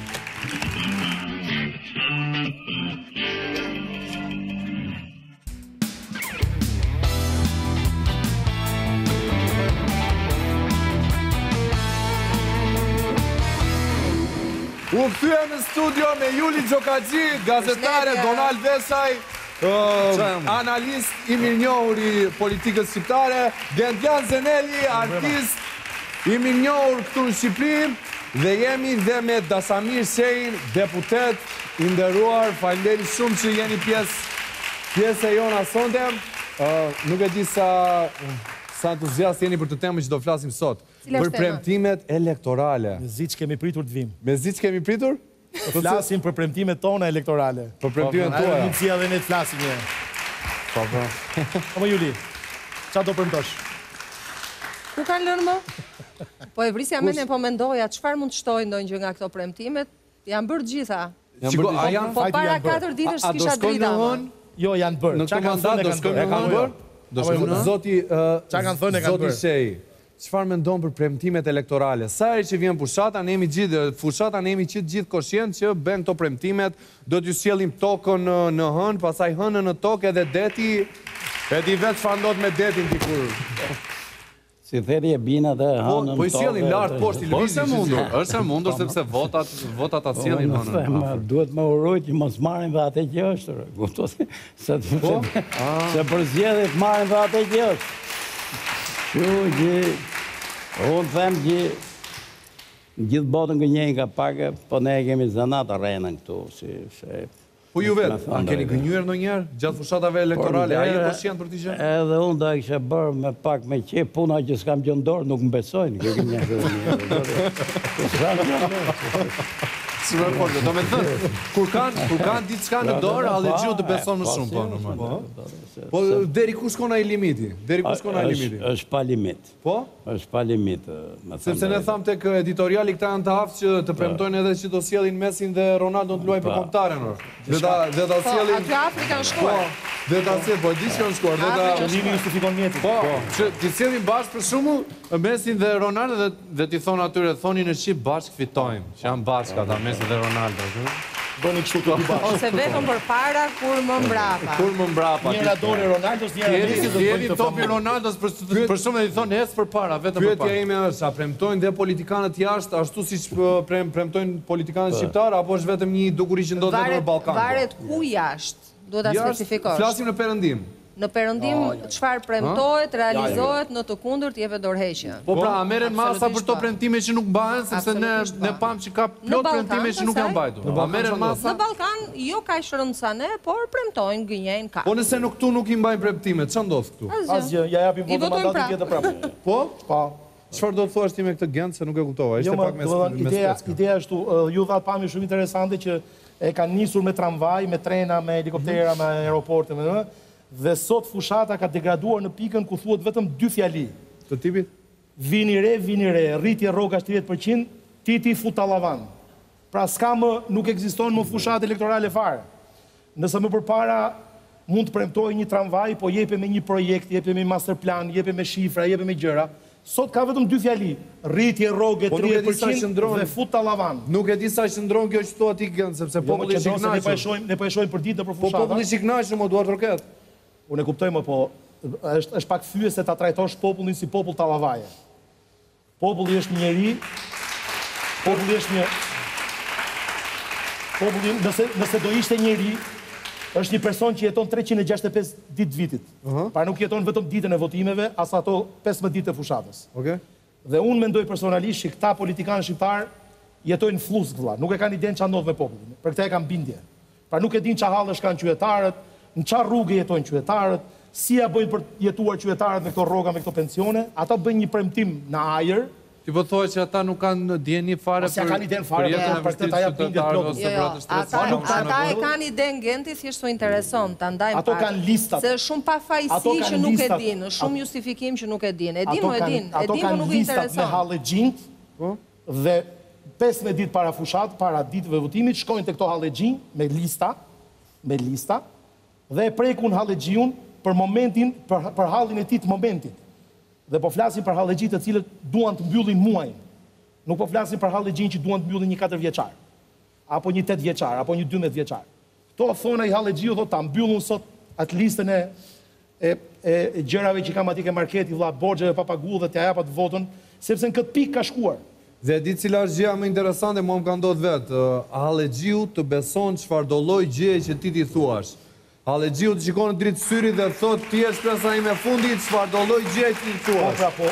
U kthye në studio me Juli Gjokaxhi, gazetare, Donald Vesaj, analist i mirënjohur i politikës shqiptare, Gentian Zeneli, artist i mirënjohur këtu në Shqipëri, dhe jemi dhe me Dasamir Shehin, deputet i nderuar. Faleminderit shumë që jeni pjesë pjesë e jona sonte. Nuk e di sa sa entuziast jeni për të temën që do flasim sot. Për premtimet elektorale. Me zi që kemi pritur të vim. Me zi që kemi pritur? Të flasim për premtimet tona elektorale. Për premtimet tua. Ajë mundësia dhe ne të flasim një. Po, po. Amo Juli, qa do premtosh? Ku kanë lënë më? Po e vrisja me ne po mendoja, qëfar mund të shtojnë ndonjë gjë nga këto premtimet? Janë bërë gjitha. Po para katër ditësh s'kisha drita. Jo, janë bërë. Në këtë mandat do shkojmë në bërë? Do shkojmë në Zoti Zoti Shehi. Çfarë mendon për premtimet elektorale? Sa herë që vjen fushata, ne jemi gjithë fushata, ne jemi gjithë koshient që bën këto premtimet, do t'ju sjellim tokën në hën, pastaj hënën në tokë edhe deti, e di vetë çfarë ndodh me detin dikur. Si theri e bina dhe hënën në tokë. Po i sjellin lart poshtë i lëvizjes. Është e mundur, është e mundur sepse votat votat ta sjellin hënën. Duhet më urojë që mos marrin dhe atë që është. Kuptoni? Se se përzgjedhjet marrin dhe atë që është. Që gjë, unë them që gjithë botën gënjejnë ka pak, po ne kemi zanat arrenën këtu, si... Po ju vetë, a keni gënjur ndonjëherë gjatë fushatave elektorale, a je koshient për t'i gjë? Edhe unë da kisha bërë me pak me qep, puna që s'kam gjë në dorë, nuk më besojnë, kjo gënjejnë. Super fort, do me thënë, kur kanë, kur kanë ditë s'ka në dorë, ale gjiu të beson më shumë, po, normal. Po, deri ku shkon ai limiti? Deri ku shkon ai limiti? Është pa limit. Po? Është pa limit. Sepse ne thamë tek editoriali këta janë të aftë që të premtojnë edhe që do sjellin Messin dhe Ronaldo të luajë për kombëtaren. Dhe ta dhe ta sjellin. Po, aty Afrika kanë shkuar. Dhe ta sjellin, po di që kanë shkuar, dhe ta qëllimi justifikon mjetin. Po, që ti sjellin bashkë për shembull Messin dhe Ronaldo dhe dhe ti thon atyre, thoni në Shqip bashkë fitojmë, që janë bashkë ata Messi dhe Ronaldo. Bëni kështu të dy bashkë. Ose vetëm për para, kur më mbrapa. Kur më mbrapa. Njëra dori Ronaldos, njëra Messi dhe bëjnë të topi Ronaldos për shumë dhe i thonë ecë për para, vetëm për para. Pyetja ime është, a premtojnë dhe politikanët jashtë, ashtu si premtojnë politikanët shqiptarë, apo është vetëm një dukuri që ndodhë vetëm në Ballkan? Varet ku jashtë, duhet ta specifikosh. Flasim në Perëndim. Në Perëndim, çfarë premtohet, realizohet, në të kundërt jepet dorëheqje. Po pra, merren masa për to premtime që nuk bëhen, sepse ne ne pam që ka plot premtime që nuk janë mbajtur. A merren masa? Në Ballkan jo kaq rëndësane, por premtojnë, gënjejnë ka. Po nëse nuk këtu nuk i mbajnë premtimet, ç'a ndodh këtu? Asgjë, ja japim votë mandatin tjetër prapë. Po? Po. Çfarë do të thuash ti me këtë gjend se nuk e kuptova? Ishte pak me ideja, ideja është ju dha pamje shumë interesante që e kanë nisur me tramvaj, me trena, me helikoptera, me aeroporte, me dhe sot fushata ka degraduar në pikën ku thuhet vetëm dy fjali. Të tipit? Vini re, vini re, rritje rroga tridhjetë përqind, titi futallavan. Pra s'ka më, nuk ekziston më fushat elektorale fare. Nëse më përpara mund të premtoj një tramvaj, po jepe me një projekt, jepe me master plan, jepe me shifra, jepe me gjëra. Sot ka vetëm dy fjali, rritje rroge tridhjetë përqind dhe fut tallavan. Nuk e di sa qëndron kjo që thua ti Gën, sepse populli është i kënaqur. Ne po e shohim për ditë për fushata. Po populli është i kënaqur, më duhet roket. Unë e kuptoj më, po është është pak fyes se ta trajtosh popullin si popull tallavaje. Populli është një njeri, populli është një populli nëse nëse do ishte njeri, është një person që jeton treqind e gjashtëdhjetë e pesë ditë vitit. Pra nuk jeton vetëm ditën e votimeve, as ato pesëmbëdhjetë ditë e fushatës. Dhe unë mendoj personalisht që këta politikanë shqiptar jetojnë flusk, vëlla, nuk e kanë iden ç'a ndodh me popullin. Për këtë e kanë bindje. Pra nuk e din ç'a hallësh kanë qytetarët, në ç'a rrugë jetojnë qytetarët, si ja bëjnë për jetuar qytetarët me këto rroga, me këto pensione, ata bëjnë një premtim në ajër. Ti po thua që ata nuk kanë dieni fare për kanë iden fare për këtë ajo bindje plot. Jo, jo, ata ata e kanë iden Genti, thjesht u intereson ta ndajmë. Ato kanë listat. Se shumë pafajësi që nuk e dinë, shumë justifikim që nuk e dinë. E dinë, e dinë, e dinë, nuk i intereson. Ato kanë listat me hallexhinj, dhe pesëmbëdhjetë ditë para fushat, para ditëve votimit, shkojnë te këto hallexhinj me lista, me lista, dhe e prekun hallexhiun për momentin, për, për hallin e tij të momentit. Dhe po flasin për hallexhit të cilët duan të mbyllin muajin. Nuk po flasin për hallexhin që duan të mbyllin një katër vjeçar, apo një tetë vjeçar, apo një dymbëdhjetë vjeçar. Kto thonë ai hallexhiu thotë ta mbyllun sot atë listën e e e gjërave që kam aty ke marketi, vëlla, borxheve pa paguar dhe t'ja jap atë votën, sepse në këtë pikë ka shkuar. Dhe di cila është gjëja më interesante, mua më ka ndodhur vetë, hallexhiu të beson çfarë do lloj gjëje që ti ti thuash. Hallexhiu të shikon në dritë syri dhe thot ti je shpresa ime fundit, çfarë do lloj gjëje ti thua.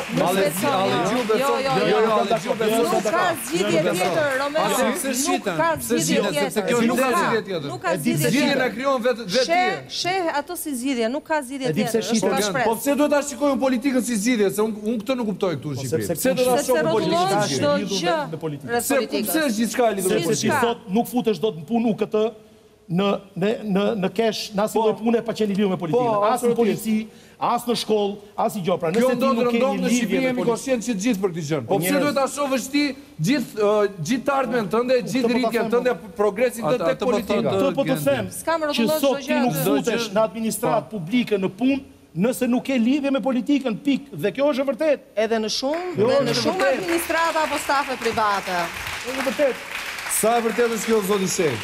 Hallexhiu beson. Jo, jo, Hallexhiu beson. Nuk ka zgjidhje tjetër, Romeo. Nuk ka zgjidhje tjetër. Nuk ka zgjidhje tjetër. Nuk ka zgjidhje tjetër. Zgjidhjen e krijon vetë vetë ti. Sheh ato si zgjidhje, nuk ka zgjidhje tjetër. Është pa shpresë. Po pse duhet ta shikojmë politikën si zgjidhje, se unë këtë nuk kuptoj këtu në Shqipëri. Pse do ta shohim politikën çdo gjë në politikë? Pse është gjithçka lidhur me politikën? Sepse ti thot nuk futesh dot në punë U K T në në në në kesh, në asnjë lloj pune pa qenë lidhur me politikën. As në polici, as në shkollë, as i gjë. Pra nëse ti nuk ke një lidhje me koshient që gjithë për këtë gjë. Po pse duhet ta shohësh ti gjithë gjithë të ardhmen tënde, gjithë rritjen tënde, progresin tënd tek politika. Këtë po të them. Që sot ti nuk futesh në administratë publike në punë nëse nuk ke lidhje me politikën, pik. Dhe kjo është e vërtetë. Edhe në shumë, dhe në shumë administrata apo stafe private. Është e vërtetë. Sa e vërtetë është kjo zoti Sheh?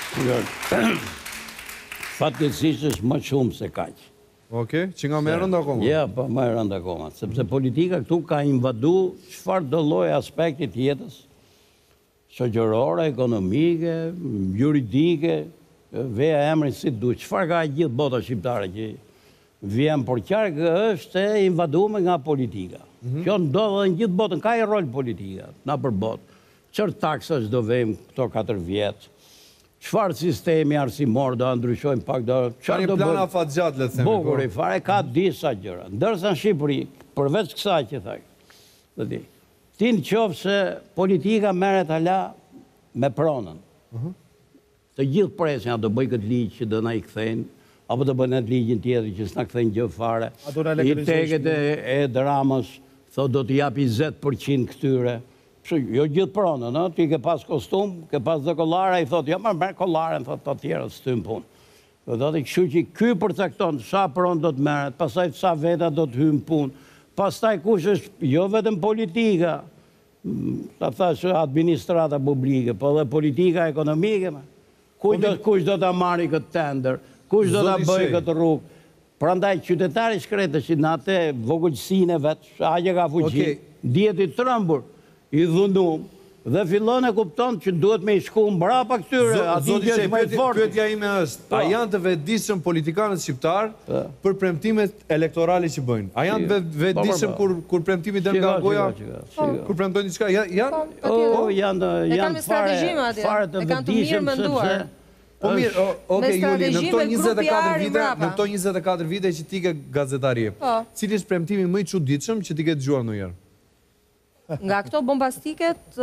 Fatkeqësisht është më shumë se kaq. Okej, që nga më e rëndë akoma. Ja, po më e rëndë akoma, sepse politika këtu ka invadu çfarë do lloj aspekti të jetës shoqërore, ekonomike, juridike, veja emrin si duhet. Çfarë ka gjithë bota shqiptare që vjen por qark është e invaduar nga politika. Kjo ndodh në gjithë botën, ka i rol politika na për botë. Çfarë taksash do vëmë këto katër vjet? Çfarë sistemi arsimor do ndryshojmë pak do çfarë do bëjmë? Plan afatgjat le të themi. Bukur i fare ka disa gjëra. Ndërsa në Shqipëri, përveç kësaj që thaj, do di. Ti në qoftë se politika merret hala me pronën. Të gjithë presin a do bëj këtë ligj që do na i kthejnë, apo do bëjnë atë ligjin tjetër që s'na kthejnë gjë fare. I teket e dramës thotë do të japi njëzet përqind këtyre. Jo gjithë pronën, no? Ti ke pas kostum, ke pas dhe kollara, i thot, ja më merë kollaren, thot të tjera, së të më punë. Dhe dhe kështu që ky përcakton, sa pronë do të meret, pasaj sa veta do të hymë punë, pastaj kush është, jo vetëm politika, ta thash administrata publike, po dhe politika ekonomike, kush do të marri këtë tender, kush do të bëjë këtë rrugë. Prandaj qytetari shkretës që në atë vogëlsinë e vetë, aqe ka fuqi, djeti trëmbur, i dhunum, dhe fillon e kupton që duhet me i shku mbrapa këtyre, ati që është më i fortë. Pyetja ime është, a janë të vetëdijshëm politikanët shqiptar për premtimet elektorale që bëjnë? A janë të vetëdijshëm kur premtimi del nga goja? Kur premtojnë diçka? Janë? O, janë fare të vetëdijshëm sepse... Po mirë, oke Juli, në këto njëzet e katër vite, në këto njëzet e katër vite që ti ke gazetari, cili është premtimi më i çuditshëm që ti ke dëgjuar ndonjëherë? Nga këto bombastiket,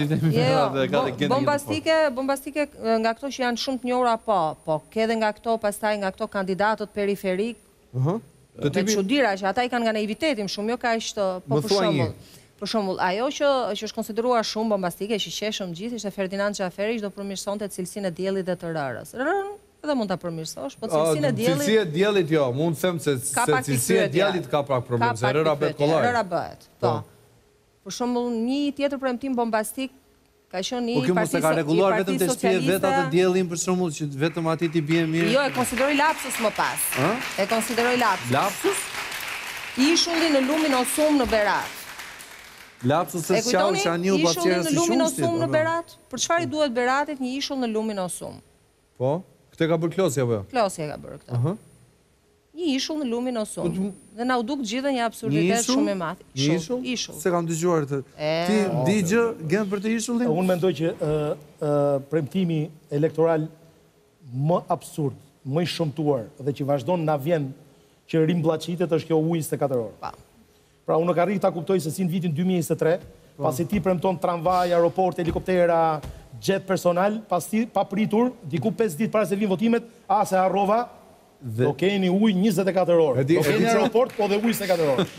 bombastike, bombastike nga këto që janë shumë të njohura, po, po, ke edhe nga këto, pastaj nga këto kandidatët periferik, me çuditëra që ata i kanë nga naivitetin shumë, jo ka ishte, po për shembull. Për shembull, ajo që që është konsideruar shumë bombastike, që qeshëm gjithë, ishte Ferdinand Xhaferi që do përmirësonte cilësinë e diellit dhe të rërës. Rërën edhe mund ta përmirësosh, po cilësinë e diellit. Cilësia e diellit jo, mund të them se cilësia e diellit ka pak problem, se rëra bëhet kollaj. Rëra bëhet. Po. Për shembull, një tjetër premtim bombastik ka qenë një parti. Po kjo mos e ka rregulluar vetëm te shtëpia vetë atë diellin për shembull që vetëm atij ti bie mirë. Jo, e konsideroj lapsus më pas. E konsideroj lapsus. Lapsus? Ishulli në luminosum në Berat. Lapsus se çau shaniu pacierës në luminosum në Berat? Për çfarë i duhet Beratit një ishull në luminosum? Po, këtë ka bërë Klosja apo jo? Klosja ka bërë këtë. Një ishull në luminosum. Dhe na u duk gjithë një absurditet shumë i madh. Një ishull? Ishull. Se kam dëgjuar të. Ti di gjë gjen për të ishullin? Unë mendoj që premtimi elektoral më absurd, më i shëmtuar dhe që vazhdon na vjen që rimbllaqitet është kjo U njëzet e katër orë. Pra unë nuk arrit ta kuptoj se si në vitin dy mijë e njëzet e tre, pasi ti premton tramvaj, aeroport, helikoptera, jet personal, pasi pa pritur, diku pesë ditë para se vinë votimet, a se harrova, do keni ujë njëzet e katër orë. Do keni aeroport, po dhe ujë njëzet e katër orë.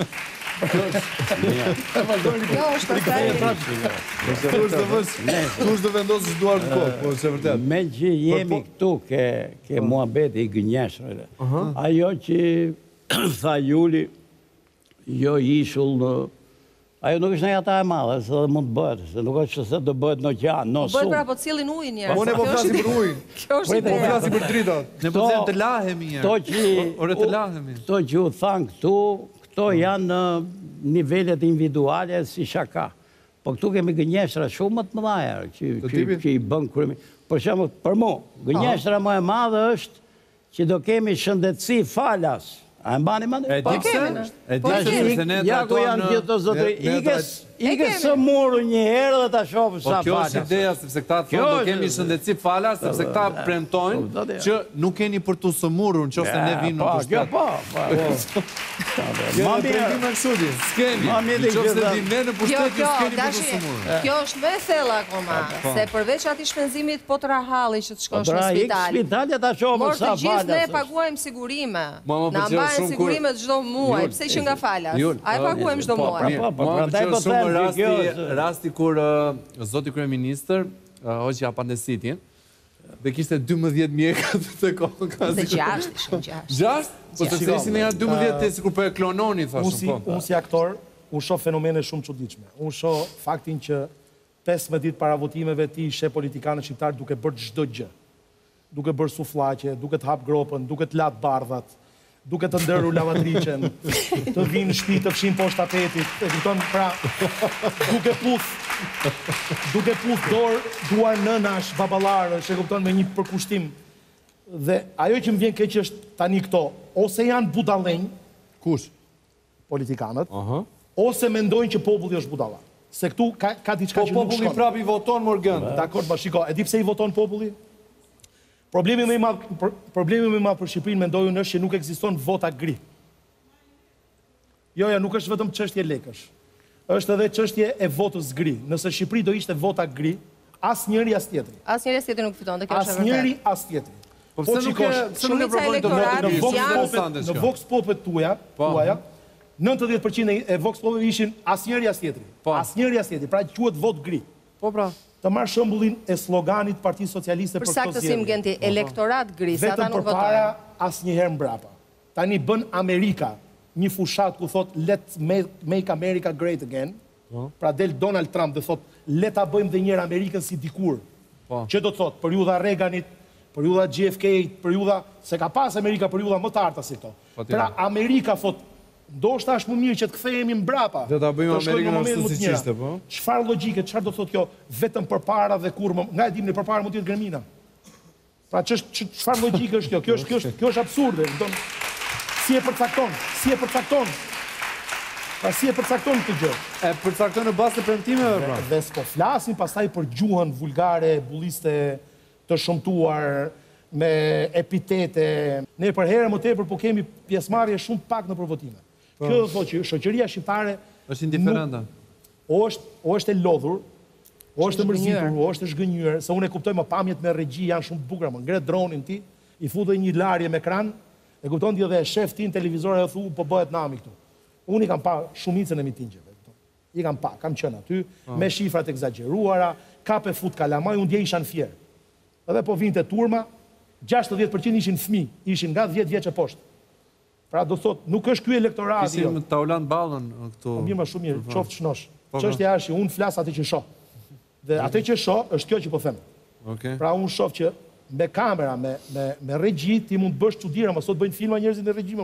Jo, është pastaj. Kush do vendosë duar në kokë, po se vërtet. Me që jemi këtu ke muhabeti i gënjeshtërve. Ajo që tha Juli, jo ishull në... Ajo nuk është në jata e madhe, se dhe mund të bëhet, se nuk është që se do bëhet në qanë, në sumë. Bëhet pra po cilin ujë njërë. Po ne po flasim për ujë. Kjo është Po flasim për dritat. Ne po them të lahemi njërë. Ore të lahemi. Këto që u thanë këtu, këto janë në nivellet individuale si shaka. Po këtu kemi gënjeshtra shumë më të mëdhaja, që i bën kërëmi. Për shemë, për mu, gënjeshtra më e madhe është që do kemi shëndetësi falas. A e mbani më në? E di pëse? E di pëse se ne ja ku janë gjithë të zotëri. Ike së muru një herë dhe ta shofë sa falas. Po kjo është ideja, sepse këta thonë do kemi shëndetësi falas, sepse këta premtojnë që nuk keni për të së muru në qoftë ne vinë në pushtet. Kjo po, Ma mirë me këshudi, s'keni. Në qoftë se vinë ne në pushtet, ju s'keni për të së muru. Kjo është me thella akoma, se përveç ati shpenzimit po të rahali që të shkosh në spital. Mor të gjithë ne paguajmë sigurime. Na mbajnë sigurime çdo muaj, pse që nga falas. A e paguajmë çdo muaj. Rasti kur zoti kryeministër hoqi apandesitin dhe kishte dymbëdhjetë mjekat të kokës. Dhe gjashtë, shumë gjashtë. Gjashtë? Po të se isin e janë dymbëdhjetë sikur po e klononi, thashë. Unë si aktor, u shoh fenomene shumë çuditshme. Unë shoh faktin që pesëmbëdhjetë ditë para votimeve ti sheh politikanët shqiptar duke bërë çdo gjë. Duke bërë sufllaqe, duke të hap gropën, duke të lat bardhat, duke të ndërru lavatriqen, të vinë në shtëpi të fshin poshtë tapetit, e kupton, pra, duke puth, duke puth dorë, duar nënash, baballarësh, e kupton, me një përkushtim. Dhe ajo që më vjen keq është tani këto, ose janë budallënj, kush? Politikanët, ose mendojnë që populli është budalla. Se këtu ka, ka diçka që nuk shkon. Po populli prap i voton Morgan. Dakor, ma shiko, e di pse i voton populli? Problemi më i madh, problemi më i madh për Shqipërinë mendoj unë është që nuk ekziston vota gri. Jo, ja, nuk është vetëm çështje lekësh. Është edhe çështje e votës gri. Nëse Shqipëri do ishte vota gri, asnjëri as tjetri. Asnjëri as tjetri nuk fitonte, kjo është vërtet. Asnjëri as tjetri. Po pse nuk e pse nuk e provojnë të votojnë në Vox Popet tuaja, tuaja, nëntëdhjetë përqind e Vox Popet ishin asnjëri as tjetri. Asnjëri as tjetri, pra quhet vot gri. Po pra. Të marrë shembullin e sloganit Partisë Socialiste për këto zgjedhje. Për saktësim genti elektorat gri, sa ata nuk votojnë. Vetëm përpara asnjëherë mbrapa. Tani bën Amerika një fushat ku thot let's make America great again. Pra del Donald Trump dhe thot le ta bëjmë dhe njëherë Amerikën si dikur. Që do të thot periudha Reaganit, periudha J F K, periudha se ka pas Amerika periudha më të arta si këto. Pra Amerika thot ndoshta është më mirë që të kthehemi mbrapa. Dhe ta bëjmë Amerikën ashtu siç ishte, po. Çfarë logjike, çfarë do thotë kjo vetëm përpara dhe kur më, nga e dimni përpara mund të jetë Gërmina. Pra çfarë logjike është kjo? Kjo është kjo është kjo është absurde, don si e përcakton? Si e përcakton? Pra si e përcakton këtë gjë? E përcakton në bazë të premtimeve pra. Dhe s'po flasim pastaj për gjuhën vulgare, bulliste të shëmtuar me epitete. Ne për herë më tepër po kemi pjesëmarrje shumë pak në votime. Kjo do thotë që shoqëria shqiptare është indiferente. O është o është e lodhur, o është e mërzitur, o është e zhgënjur, se unë e kuptoj më pamjet me regji janë shumë të bukura, më ngre dronin ti, i futë një larje me ekran, e kupton ti edhe shef ti në televizor e thu po bëhet nami këtu. Unë i kam pa shumicën e mitingjeve, i kam pa, kam qenë aty me shifrat egzageruara, kape fut kalamaj, unë dje isha në fjerë. Edhe po vinte turma, gjashtëdhjetë përqind ishin fëmijë, ishin nga dhjetë vjeç e poshtë. Pra do thot, nuk është ky elektorati. Isim Taulan Ballën këtu. Po mirë, më shumë mirë, qoftë shnosh. Çështja është që unë flas atë që shoh. Dhe atë që shoh është kjo që po them. Okej. Pra unë shoh që me kamera, me me me regji ti mund të bësh çuditëra, mos sot bëjnë filma njerëzit në regji më.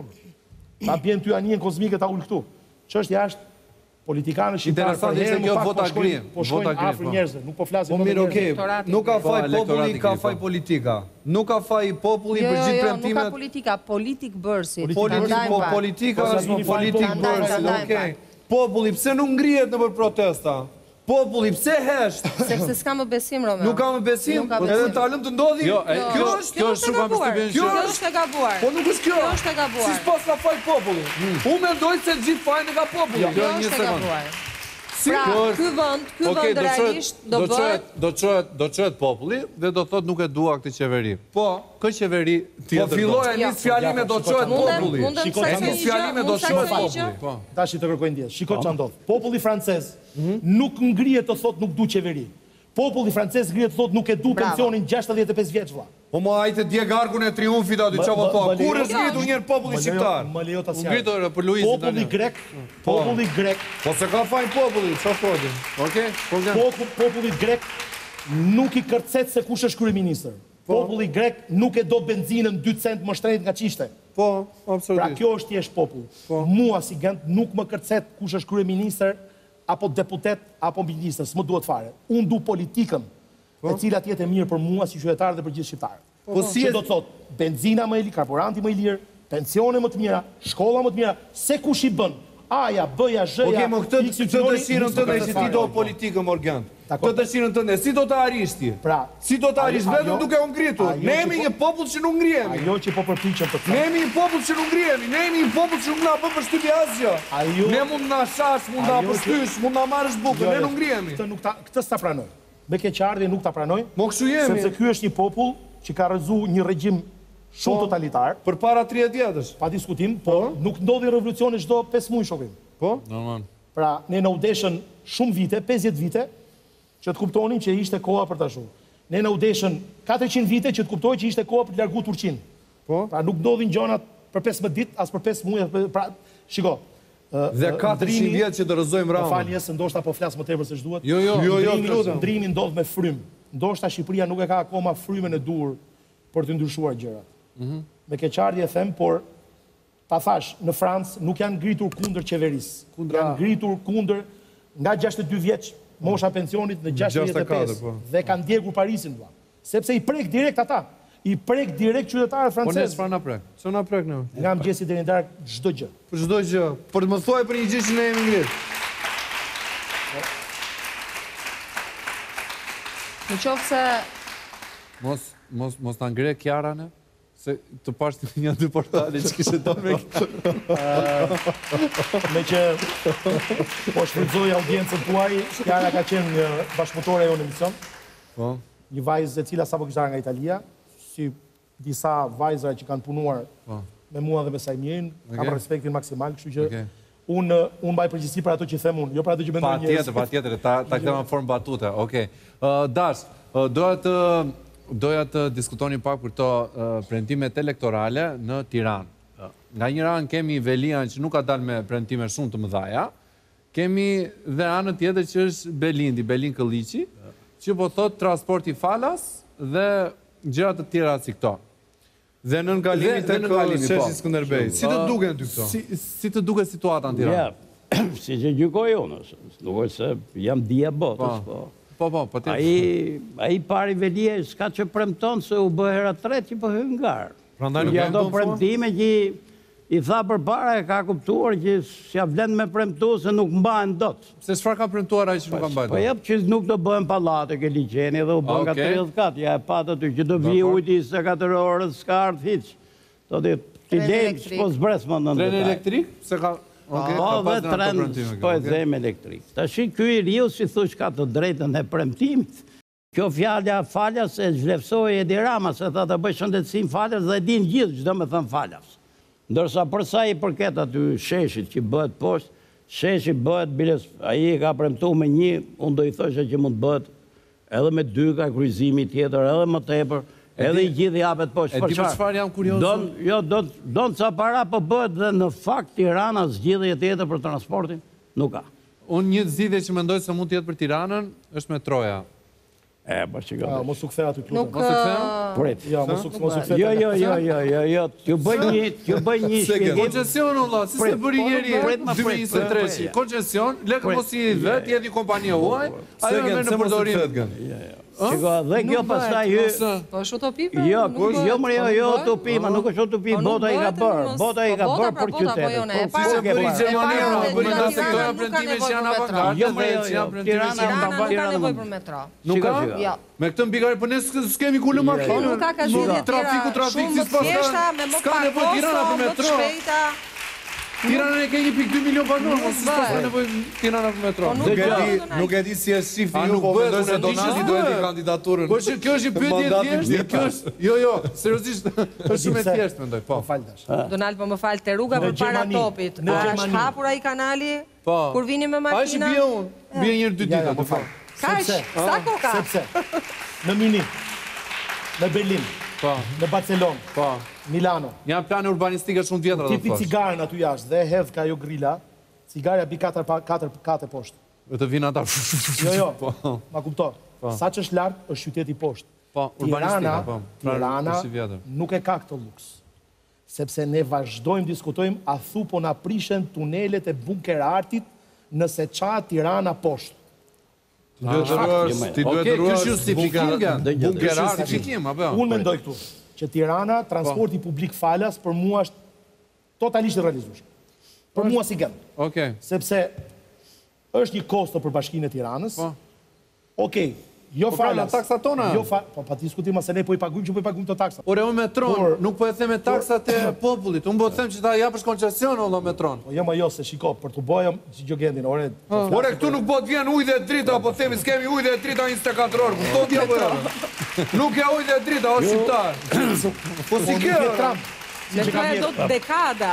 Ta bjen ty anien kozmike ta ul këtu. Çështja është politikanë shqiptarë. Interesant ishte kjo vota gri. Po shkojnë afër njerëzve, nuk po flasin më me mirë. njerëz. Okej, nuk ka faj populli, ka faj politika. Nuk ka faj populli për gjithë premtimet. Jo, nuk ka politika, politik bërsi. Politika është politik bërsi, okej. Populli pse nuk ngrihet nëpër protesta? Populli pse hesht? Sepse s'ka më besim, Romeo. Nuk ka më besim? Edhe talëm të ndodhi? Jo, kjo është kjo është e gabuar. Kjo është e gabuar. Po nuk është kjo. Kjo është e gabuar. Si s'pas ka faj populli? Unë mendoj se gjithë fajin e ka populli. Kjo është e gabuar. Pra, ky vend, ky vend realisht do bëhet do çohet do çohet populli dhe do thotë nuk e dua këtë qeveri. Po, kë qeveri tjetër. Po filloja nis fjalime do çohet populli. Shikoj nis fjalime do çohet populli. Po. Tashi të kërkoj ndjes. Shikoj ç'a ndodh. Populli francez nuk ngrihet të thotë nuk du qeveri. Populli francez ngrihet të thotë nuk e du pensionin gjashtëdhjetë e pesë vjeç vlla. Po mo ajte djeg argun e triumfit aty çfarë po thon. Kur është ngritur një herë populli shqiptar? Më lejo ta sjell. Ngritur për Luizin. Populli grek, populli grek. Po se ka fajin populli, çfarë thotë? Okej, problem. Populli grek nuk i kërcet se kush është kryeministër. Populli grek nuk e do benzinën dy cent më shtrenjtë nga çishte. Po, absolutisht. Pra kjo është thjesht popull. Mua si gent nuk më kërcet kush është kryeministër apo deputet apo ministër, s'më duhet fare. Unë du politikën, e cila tjetë e mirë për mua si qytetar dhe për gjithë shqiptarët. Po si që do të thotë, benzina më e lirë, karburanti më i lirë, pensione më të mira, shkolla më të mira, se kush i bën? Aja, bëja, zhëja... Oke, më këtë të dëshirën të dhe që ti do politikë, Morgan. Këtë dëshirën të dhe, si do të arisht ti? Pra... Si do të arisht, vetëm duke unë ngritur. Ne jemi një popull që nuk ngrihemi. Ajo që po përpiqem për të. Ne jemi një popull që nuk ngrihemi. Ne jemi një popull që nuk na bën përshtypje asgjë. Ne mund na shash, mund na përshtysh, mund na marrësh bukën, ne nuk ngrihemi. Këtë nuk ta, këtë s'ta pranoj. Me keqardhje nuk ta pranoj. Mo kështu jemi. Sepse ky është një popull që ka rrezu një regjim shumë totalitar. Përpara tridhjetë vjetësh. Pa diskutim, po nuk ndodhi revolucioni çdo pesë muaj shokim. Po? Normal. Pra, ne na u deshën shumë vite, pesëdhjetë vite, që të kuptonin që ishte koha për ta shu. Ne na u deshën katërqind vite që të kuptojë që ishte koha për të larguar Turqinë. Po? Pra nuk ndodhin gjonat për pesëmbëdhjetë ditë, as për pesë muaj, pra, shiko. Dhe katërqind vjet që të rrëzojmë Ramën. Falje se ndoshta po flas më tepër se ç'duhet. Jo, jo, jo, jo, lutem. Ndrimi ndodh me frym. Ndoshta Shqipëria nuk e ka akoma frymën e dur për të ndryshuar gjërat. Mhm. Me keqardhje them, por ta thash, në Francë nuk janë ngritur kundër qeverisë. Janë ngritur kundër nga gjashtëdhjetë e dy vjeç mosha pensionit në gjashtëdhjetë e pesë dhe kanë ndjekur Parisin vlla. Sepse i prek direkt ata. I prek direkt qytetarët francezë. Po ne s'fra na prek. Ço na prek ne? Nga mëngjesi deri në darkë çdo gjë. Për çdo gjë. Por të më thuaj për një gjë që ne jemi ngrit. Në qoftë se mos mos mos ta ngre Kiara ne? Se të pash një dy portale që kishe do me me që po shfrytëzoj audiencën tuaj, Kiara ka qenë një bashkëpunëtore jonë në emision. Po. Një vajzë e cila sapo kishte ardhur nga Italia, si disa vajza që kanë punuar me mua dhe me Sajmirin, kam respektin maksimal, kështu që unë unë mbaj përgjegjësi për ato që them unë, jo për ato që mendoj njerëzit. Patjetër, patjetër, ta ta kthem në formë batute. Okej. Dash, doja të doja të diskutoni pak për to premtimet elektorale në Tiranë. Nga një anë kemi Velian që nuk ka dalë me premtime shumë të mëdha. Kemi dhe anën tjetër që është Belindi, Belin Këlliqi, që po thot transporti falas dhe gjëra të tjera si këto. Dhe nën kalimin tek sheshi Skënderbej. Si të duken ty këto? Si si të duket situata në Tiranë? Ja, si që gjykoj unë, nuk është se jam dia botës, po. Po, po, po. Ai ai pari Velia s'ka që premton se u bë hera tretë që po hyn ngar. Prandaj nuk janë do premtime që i tha përpara e ka kuptuar që s'ja vlen me premtu se nuk mbahen dot. Se çfarë ka premtuar ai që nuk ka mbajtur? Po jep që nuk do bëhen pallate ke ligjeni dhe u bën nga tridhjetë kat. Ja e pat aty që do vi ujti se katër orë s'ka ardh hiç. Do të ti lejm po zbres më në tren elektrik se ka Okej, po dhe tren, po e dhem elektrik. Tash ky i riu si thush ka të drejtën e premtimit. Kjo fjalja falas e zhlefsoi Edi Rama se tha të bëj shëndetësim falas dhe e din gjithë çdo më thën falas. Ndërsa për sa i përket aty sheshit që bëhet poshtë, sheshi bëhet biles, ai ka premtuar me një, unë do i thosha që mund bëhet edhe me dy ka kryqëzimi tjetër, edhe më tepër, Edhe i gjithë japet poshtë. E di për çfarë jam kurioz? Don, jo, don, don ca para po bëhet dhe në fakt Tirana zgjidhje tjetër për transportin nuk ka. Unë një zgjidhje që mendoj se mund të jetë për Tiranën është metroja. E, po çka. Ah, mos u kthe aty pluton. Nuk, Mos u kthe? Prit. Ja, mos u mos u kthe. Jo, jo, jo, jo, jo, jo. Ju bëj një, ju bëj një shpjegim. Koncesion valla, si se bëri njëri dy mijë njëzet e tre. Koncesion, lek mos i vet, jeti kompania huaj, ajo më në përdorim. Shiko, dhe kjo pastaj hy... Po është utopi? Jo, jo më jo, jo utopi, ma nuk është utopi, bota i ka bërë. Bota i ka bërë për qytetet. Po si bëri Gjermania, bëri nga sektora premtime që janë avangardë, dhe që janë premtime që janë Tirana nuk ka nevojë për metro. Nuk ka? Jo. Me këtë mbikare, për ne s'kemi ku lë makinë. Nuk ka ka zgjidhje tjera. Trafiku, trafik, si s'pas thjeshta, me më pak Tirana për më të metro. shpejta. Tirana e ke një pikë dy milion banor, mos s'pas ka nevojë Tirana për metro. Nuk e di, nuk e di si është shifri ju, po mendoj se Donaldi duhet i kandidaturën. Po kjo është një pyetje e thjeshtë, kjo është, jo, jo, seriozisht, është shumë e thjeshtë mendoj, po. Faldash. Donald po më fal te rruga përpara topit. A është hapur ai kanali? Po. Kur vini me makina? A është bie unë, bie një dy ditë, më fal. Kaq, sa koka? Sepse në Munich, në Berlin, po, në Barcelonë, po, Milano. Janë plane urbanistike shumë vjetra, do të Tipi thosh. cigaren aty jashtë dhe hedh ka jo grila, cigarja bi katër katër katër poshtë. Do të vinë ata. Jo, jo. Po. Ma kupton. Sa që është lart është qyteti poshtë. Po, urbanistika, po. Tirana nuk e ka këtë luks. Sepse ne vazhdojmë diskutojmë a thu po na prishen tunelet e bunker artit nëse qa Tirana poshtë. Ti duhet të ruash, ti duhet të ruash bunker artit. Unë mendoj këtu që Tirana, transporti publik falas, për mua është totalisht realizueshëm. Për mua si gend. Okej. Sepse është një kosto për Bashkinë e Tiranës. Okej, jo Po pra, falas. në taksat tona. Jo fa, po pa diskutim se ne po i pagujmë që po i pagujmë të taksa. Ore, unë metron, nuk po e them me taksat e popullit. Unë po të them që ta japësh koncesion olla metron. Po jo, jo, se shiko, për të bojë që gjogendin, ore. Ore, këtu nuk po të vjen ujë dhe drita, po themi s'kemi ujë dhe drita njëzet e katër orë. Kupton ti apo jo? Nuk ja ujë dhe drita, o shqiptar. Po si kjo? Me të e do të dekada.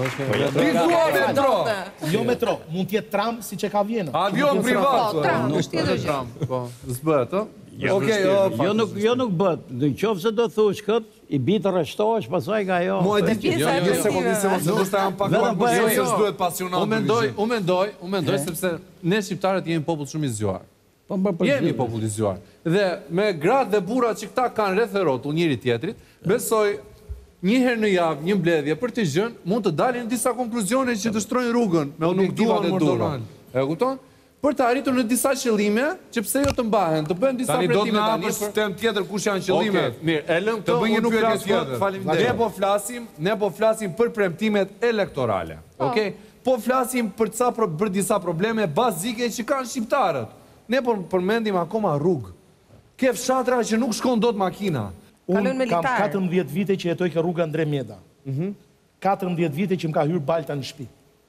Vizua metro. Jo metro, mund t'jetë tram si që ka Vjena. Avion privat. Po, tram, është tjetër gjë. Po, s'bëhet, ë? Okej, jo nuk jo nuk bëhet. Në qoftë se do thush kët, i bitë rreshtohesh, pastaj nga ajo. Mo e di, jo, një sekondë, se mos do të jam pak më se duhet pasionant. Unë mendoj, unë mendoj, unë mendoj sepse ne shqiptarët jemi popull shumë i zgjuar. Jemi popull i zgjuar. Dhe me gratë dhe burrat që këta kanë rreth e rrotull njëri tjetrit, besoj një herë në javë, një mbledhje për të gjën, mund të dalin disa konkluzione që të shtrojnë rrugën me objektivat e dura. E kupton? Për të arritur në disa qëllime, që pse jo të mbahen, të bëhen disa pretime tani. pretime Tani do të na hapësh temë tjetër kush janë qëllimet. Okej, mirë, e lëm të bëjmë një pyetje tjetër. Faleminderit. Ne po flasim, ne po flasim për premtimet elektorale. Okej? Po flasim për ca për disa probleme bazike që kanë shqiptarët. Ne po përmendim akoma rrugë. Ke fshatra që nuk shkon dot makina. Unë kam katërmbëdhjetë vite që jetoj ke rruga Andre Mjeda. katërmbëdhjetë vite që më ka hyrë balta në shtëpi.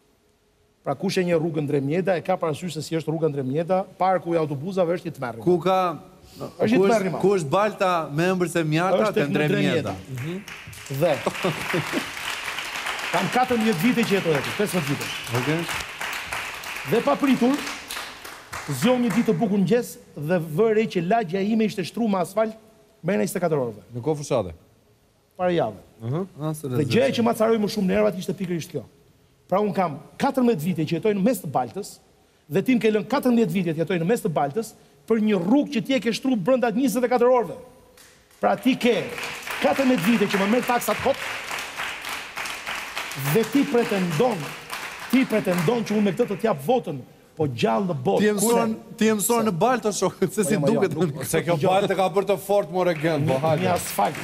Pra kush e një rrugë Andre Mjeda, e ka parasysh se si është rruga Andre Mjeda, parku i autobusave është i tmerrim. Ku ka Është i tmerrim. Ku është balta me ëmbël se mjarta te Andre Mjeda. Dhe kam katërmbëdhjetë vite që jetoj aty, pesëmbëdhjetë vite. Okej. Dhe pa pritur, zgjon një ditë të bukur mëngjes dhe vëre që lagja ime ishte shtruar me asfalt me njëzet e katër orëve. Në kohë fshate. Para javë. Dhe gjëja që ma caroi më shumë nervat ishte pikërisht kjo. Pra unë kam katërmbëdhjetë vite që jetoj në mes të Baltës dhe ti më ke lënë katërmbëdhjetë vite që jetoj në mes të Baltës për një rrugë që ti e ke shtruar brenda njëzet e katër orëve. Pra ti ke katërmbëdhjetë vite që më merr taksat kot dhe ti pretendon, ti pretendon që unë me këtë të t'jap votën. Po gjallë në botë. Ti e mësor në baltë, shokë, se si duket. Se kjo baltë ka bërë të fort, more gënë, po hajde. Një asfalt.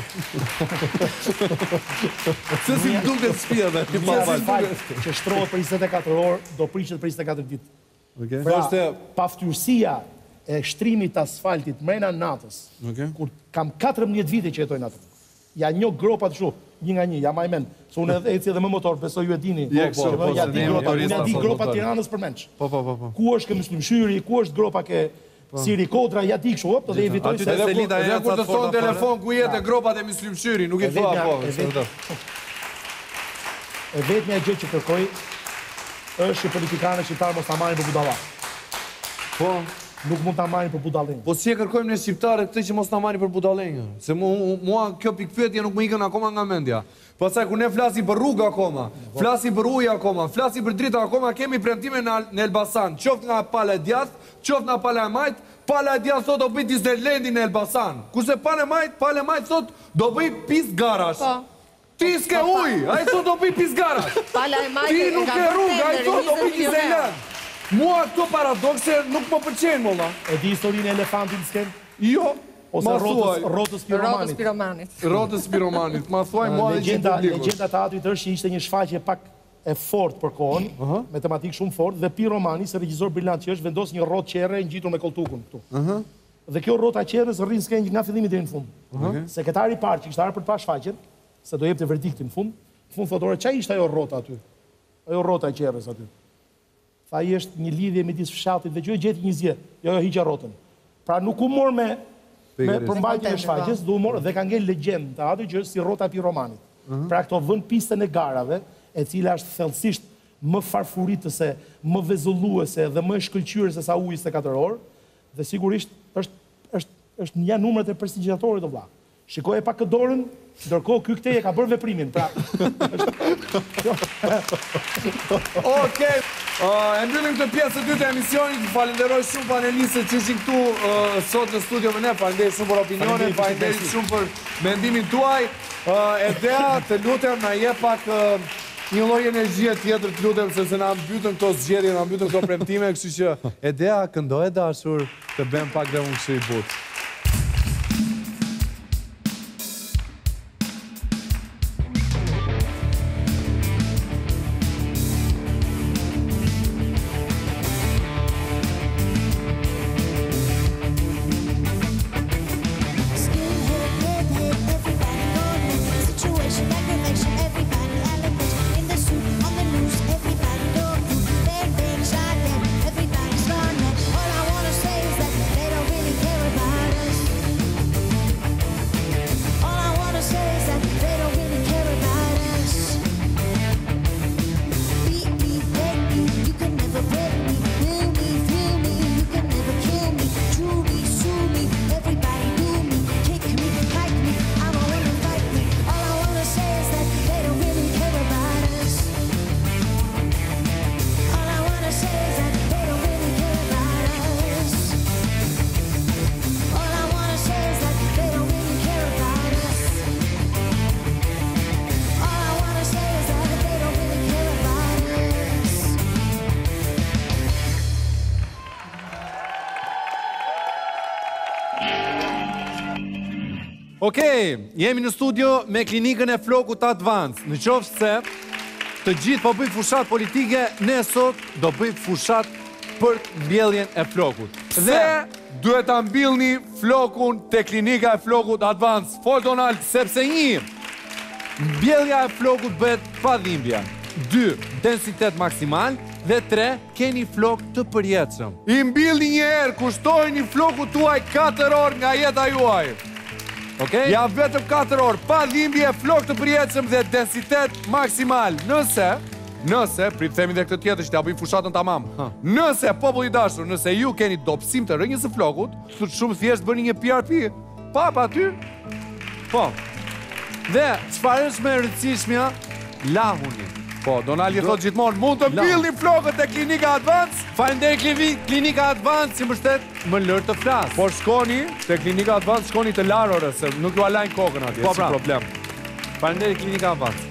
Se si duket spia dhe një Një asfalt që shtrohet për njëzet e katër orë, do prishet për njëzet e katër ditë. Pra, paftyrësia e shtrimit asfaltit mrena natës, kur kam katërmbëdhjetë vite që jetojnë atë. Ja një gropat shu, një nga një, ja ma i men. Se unë eci edhe me motor, besoj ju e dini. Ja di gropat, unë ja di gropat Tiranës për menç. Po, po, po. Ku është ke Myslimshyri, ku është gropa ke Siri Kodra, ja di kështu, dhe evitoj se... Edhe kur të thonë telefon ku jetë e gropat e Myslimshyri, nuk i thua po. E vetë një gjë që kërkoj, është që politikanë shqiptarë mos ta marrin për budalla. Po, nuk mund ta marrin për budallëng. Po si e kërkojmë ne shqiptarët këtë që mos na marrin për budallëng? Se mu, mua kjo pikpyetje nuk më ikën akoma nga mendja. Pastaj kur ne flasim për rrugë akoma, flasim për ujë akoma, flasim për drita akoma, kemi premtime në, në Elbasan, qoftë nga pala e djathtë, qoftë nga pala e majt. Pala e djathtë thot do bëj Disneylandin në Elbasan. Kurse pala e majt, pala e majt thot do bëj pis garash. Ti s'ke ujë, ai thot do bëj pis garash. Pala e majt. Ti nuk ke rrugë, ai thot do bëj Disneyland. Mua këto paradokse nuk më pëlqejnë, molla. E di historinë e elefantit s'ken? Jo. Ose rrotës, rrotës piromanit. Rrotës piromanit. Rrotës piromanit. Ma thuaj mua dhe legjenda, legjenda e teatrit është që ishte një shfaqje pak e fortë për kohën, me tematikë shumë fortë, dhe piromani, se regjisor brillant që është, vendos një rrotë qerre ngjitur me koltukun këtu. Dhe kjo rrota qerrës rrin skenj nga fillimi deri në fund. Sekretari i parë që kishte ardhur për të parë shfaqjen, se do jepte verdiktin në fund, në fund thotë, "Ore, çfarë ishte ajo rrota aty? Ajo rrota e qerrës aty." Tha, "I është një lidhje midis fshatit dhe gjë, gjeti një zgjedhje. Jo, jo, hiqja rrotën." Pra nuk u mor me me përmbajtjen e shfaqjes, do u mor dhe ka ngel legjendë teatri që është si rrota e piromanit. Pra këto vën pistën e garave, e cila është thellësisht më farfuritëse, më vezulluese dhe më shkëlqyer se sa uji se katër orë, dhe sigurisht është është është një numrat e prestigjitatorit o vlla. Shikoje pak këtë dorën, ndërkohë ky këtej e ka bërë veprimin, pra. Okej, e mbyllim këtë pjesë të dytë e emisionit. Falenderoj shumë panelistët që ishin këtu sot në studio me ne. Falenderoj shumë për opinionin, falenderoj shumë për mendimin tuaj. Edea, të lutem na jep pak një lloj energjie tjetër, të lutem, sepse na mbytën këto zgjedhje, na mbytën këto premtime, kështu që Edea, këndo e dashur, të bëjmë pak dhe unë kështu i butë. Okej, jemi në studio me klinikën e flokut Advance. Në qoftë se të gjithë po bëjnë fushat politike, ne sot do bëjmë fushat për mbjelljen e flokut. Dhe duhet ta mbillni flokun te klinika e flokut Advance. Fol Donald, sepse një, mbjellja e flokut bëhet pa dhimbje. dy, densitet maksimal. Dhe tre, keni flok të përjetshëm. I mbillni një herë, kushtojini flokut tuaj katër orë nga jeta juaj. Okay? Ja vetëm katër orë, pa dhimbje, flok të përjetshëm dhe densitet maksimal. Nëse, nëse, prit themi dhe këtë tjetër që t'ja bëjmë fushatën tamam. Nëse, popull i dashur, nëse ju keni dobësim të rënjës së flokut, shumë thjesht bëni një P R P. Pa, pa ty? Po. Dhe, çfarë është më e rëndësishmja? Lahuni. Po, Donaldi thot gjithmonë, mund të mbillni flokët e klinika Advance. Faleminderit klinika Advance, si mbështet, më lër të flas. Po shkoni te klinika Advance, shkoni të larore, se nuk ju alajn kokën atje, si problem. Faleminderit klinika Advance.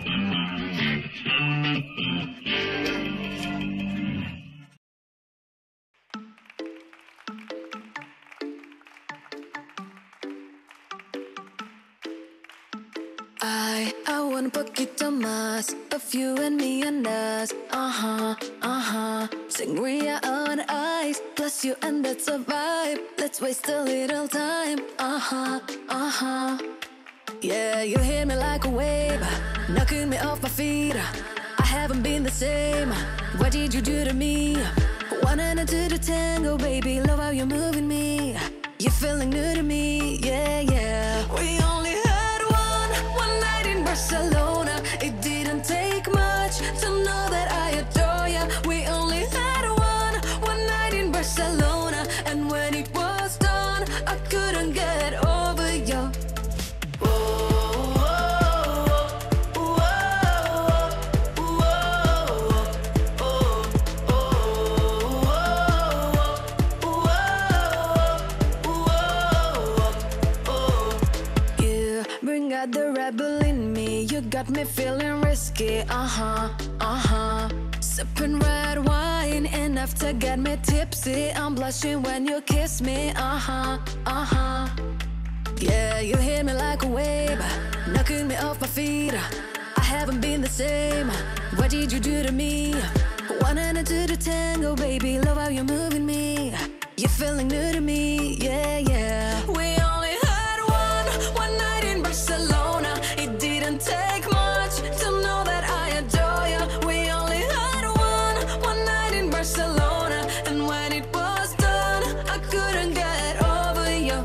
I, I want un poquito más of you and me and us. Uh-huh, uh-huh. Sangria on ice, plus you and that's a vibe. Let's waste a little time. Uh-huh, uh-huh. Yeah, you hit me like a wave, knocking me off my feet. I haven't been the same. What did you do to me? One and two to tango, baby. Love how you're moving me. You're feeling new to me, yeah, yeah. We only had one, one night in Barcelona. It didn't take much to know that I adore ya. We only had one, one night in Barcelona. got me feeling risky, uh-huh, uh-huh. Sipping red wine, enough to get me tipsy. I'm blushing when you kiss me, uh-huh, uh-huh. Yeah, you hit me like a wave, knocking me off my feet. I haven't been the same. What did you do to me? One and a two to tango, baby. Love how you're moving me. You're feeling new to me, yeah, yeah. We only had one, one night in Barcelona. It didn't take much to know that I adore you. We only had one, one night in Barcelona. And when it was done, I couldn't get over you.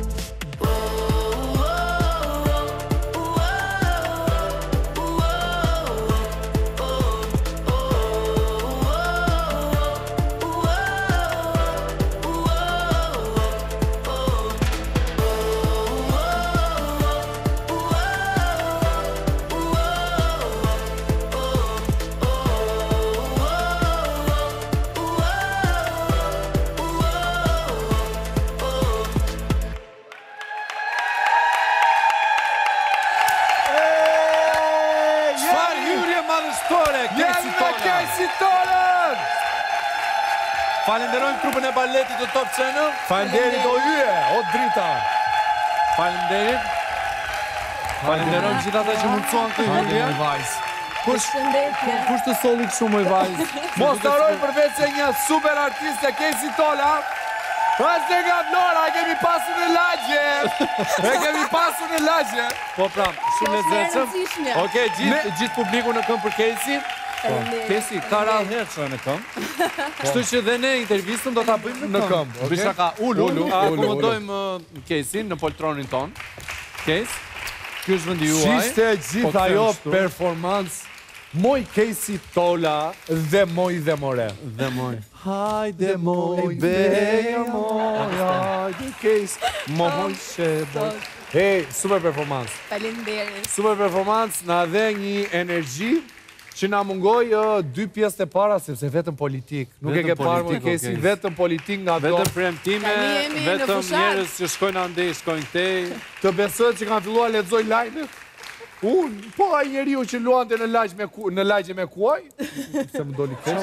Falenderojmë trupën e baletit të Top Channel. Falenderit o yje, o drita. Falenderit. Falenderojmë gjithë ata që mundësuan këtë hyrje. Kush kush të solli kështu moj vajzë? Mos të harroj përveç se një super artiste Casey Tola. Pas të nga Vlora, e kemi pasur në lagje. E kemi pasur në lagje. Po pra, shumë lezetshëm. Okej, gjithë gjithë publiku në këmbë për Casey. Casey, ka rallë herë që në këmbë. Kështu që dhe ne intervistën do ta bëjmë në këmbë. Bisha ka ulu, akomodojmë Casey në poltronin ton. Casey, ky është vendi juaj. Shiste gjithë ajo performancë. Moj Casey Tola dhe moj dhe more. Dhe moj. Hajde moj beja moj, hajde Casey, moj sheboj. Hey, super performancë. Faleminderit. Super performancë, na dhe një energji që na mungoj dy pjesët e para, sepse vetëm politik. Nuk e ke parë më Casey, vetëm politik nga do. Vetëm premtime, vetëm njerëz që shkojnë andej, shkojnë këtej. Të besoj që kanë filluar lexoj lajmet. Unë, po ai njeriu që luante në lagje me në lagje me kuaj, se më doli keq.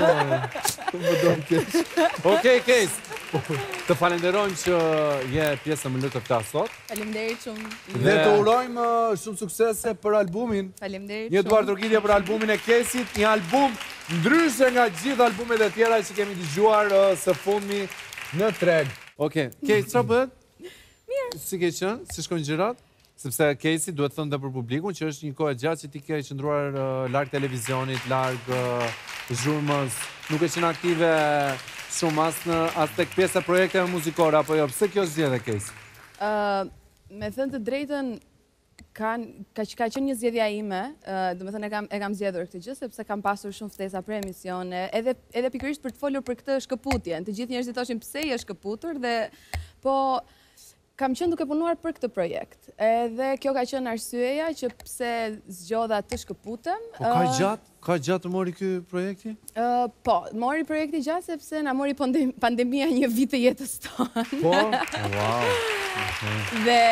Po më doli keq. Okej, Casey. Të falenderojmë që je pjesë më lë të flas sot. Faleminderit shumë. Dhe të urojmë shumë suksese për albumin. Faleminderit. Një duar trokitje për albumin e Caseyt, një album ndryshe nga gjithë albumet e tjera që kemi dëgjuar së fundmi në treg. Okej, Casey, çfarë bëhet? Mirë. Si ke qenë? Si shkojnë gjërat? Sepse Casey duhet thënë dhe për publikun që është një kohë e gjatë që ti ke qëndruar larg televizionit, larg zhurmës, nuk e qenë aktive shumë as në as tek pjesa e projekteve muzikore apo jo. Pse kjo zgjedhje Casey? Ë, me thënë të drejtën, ka ka ka qenë një zgjedhja ime, do të thënë e kam e kam zgjedhur këtë gjë sepse kam pasur shumë ftesa për emisione, edhe edhe pikërisht për të folur për këtë shkëputje. Të gjithë njerëzit thoshin pse je shkëputur dhe po kam qenë duke punuar për këtë projekt. Edhe kjo ka qenë arsyeja që pse zgjodha të shkëputem. Po ka gjatë, ka gjatë të mori ky projekti? Uh, po, mori projekti gjatë sepse na mori pandemia një vit të jetës tonë. Po? Wow. Okay. Dhe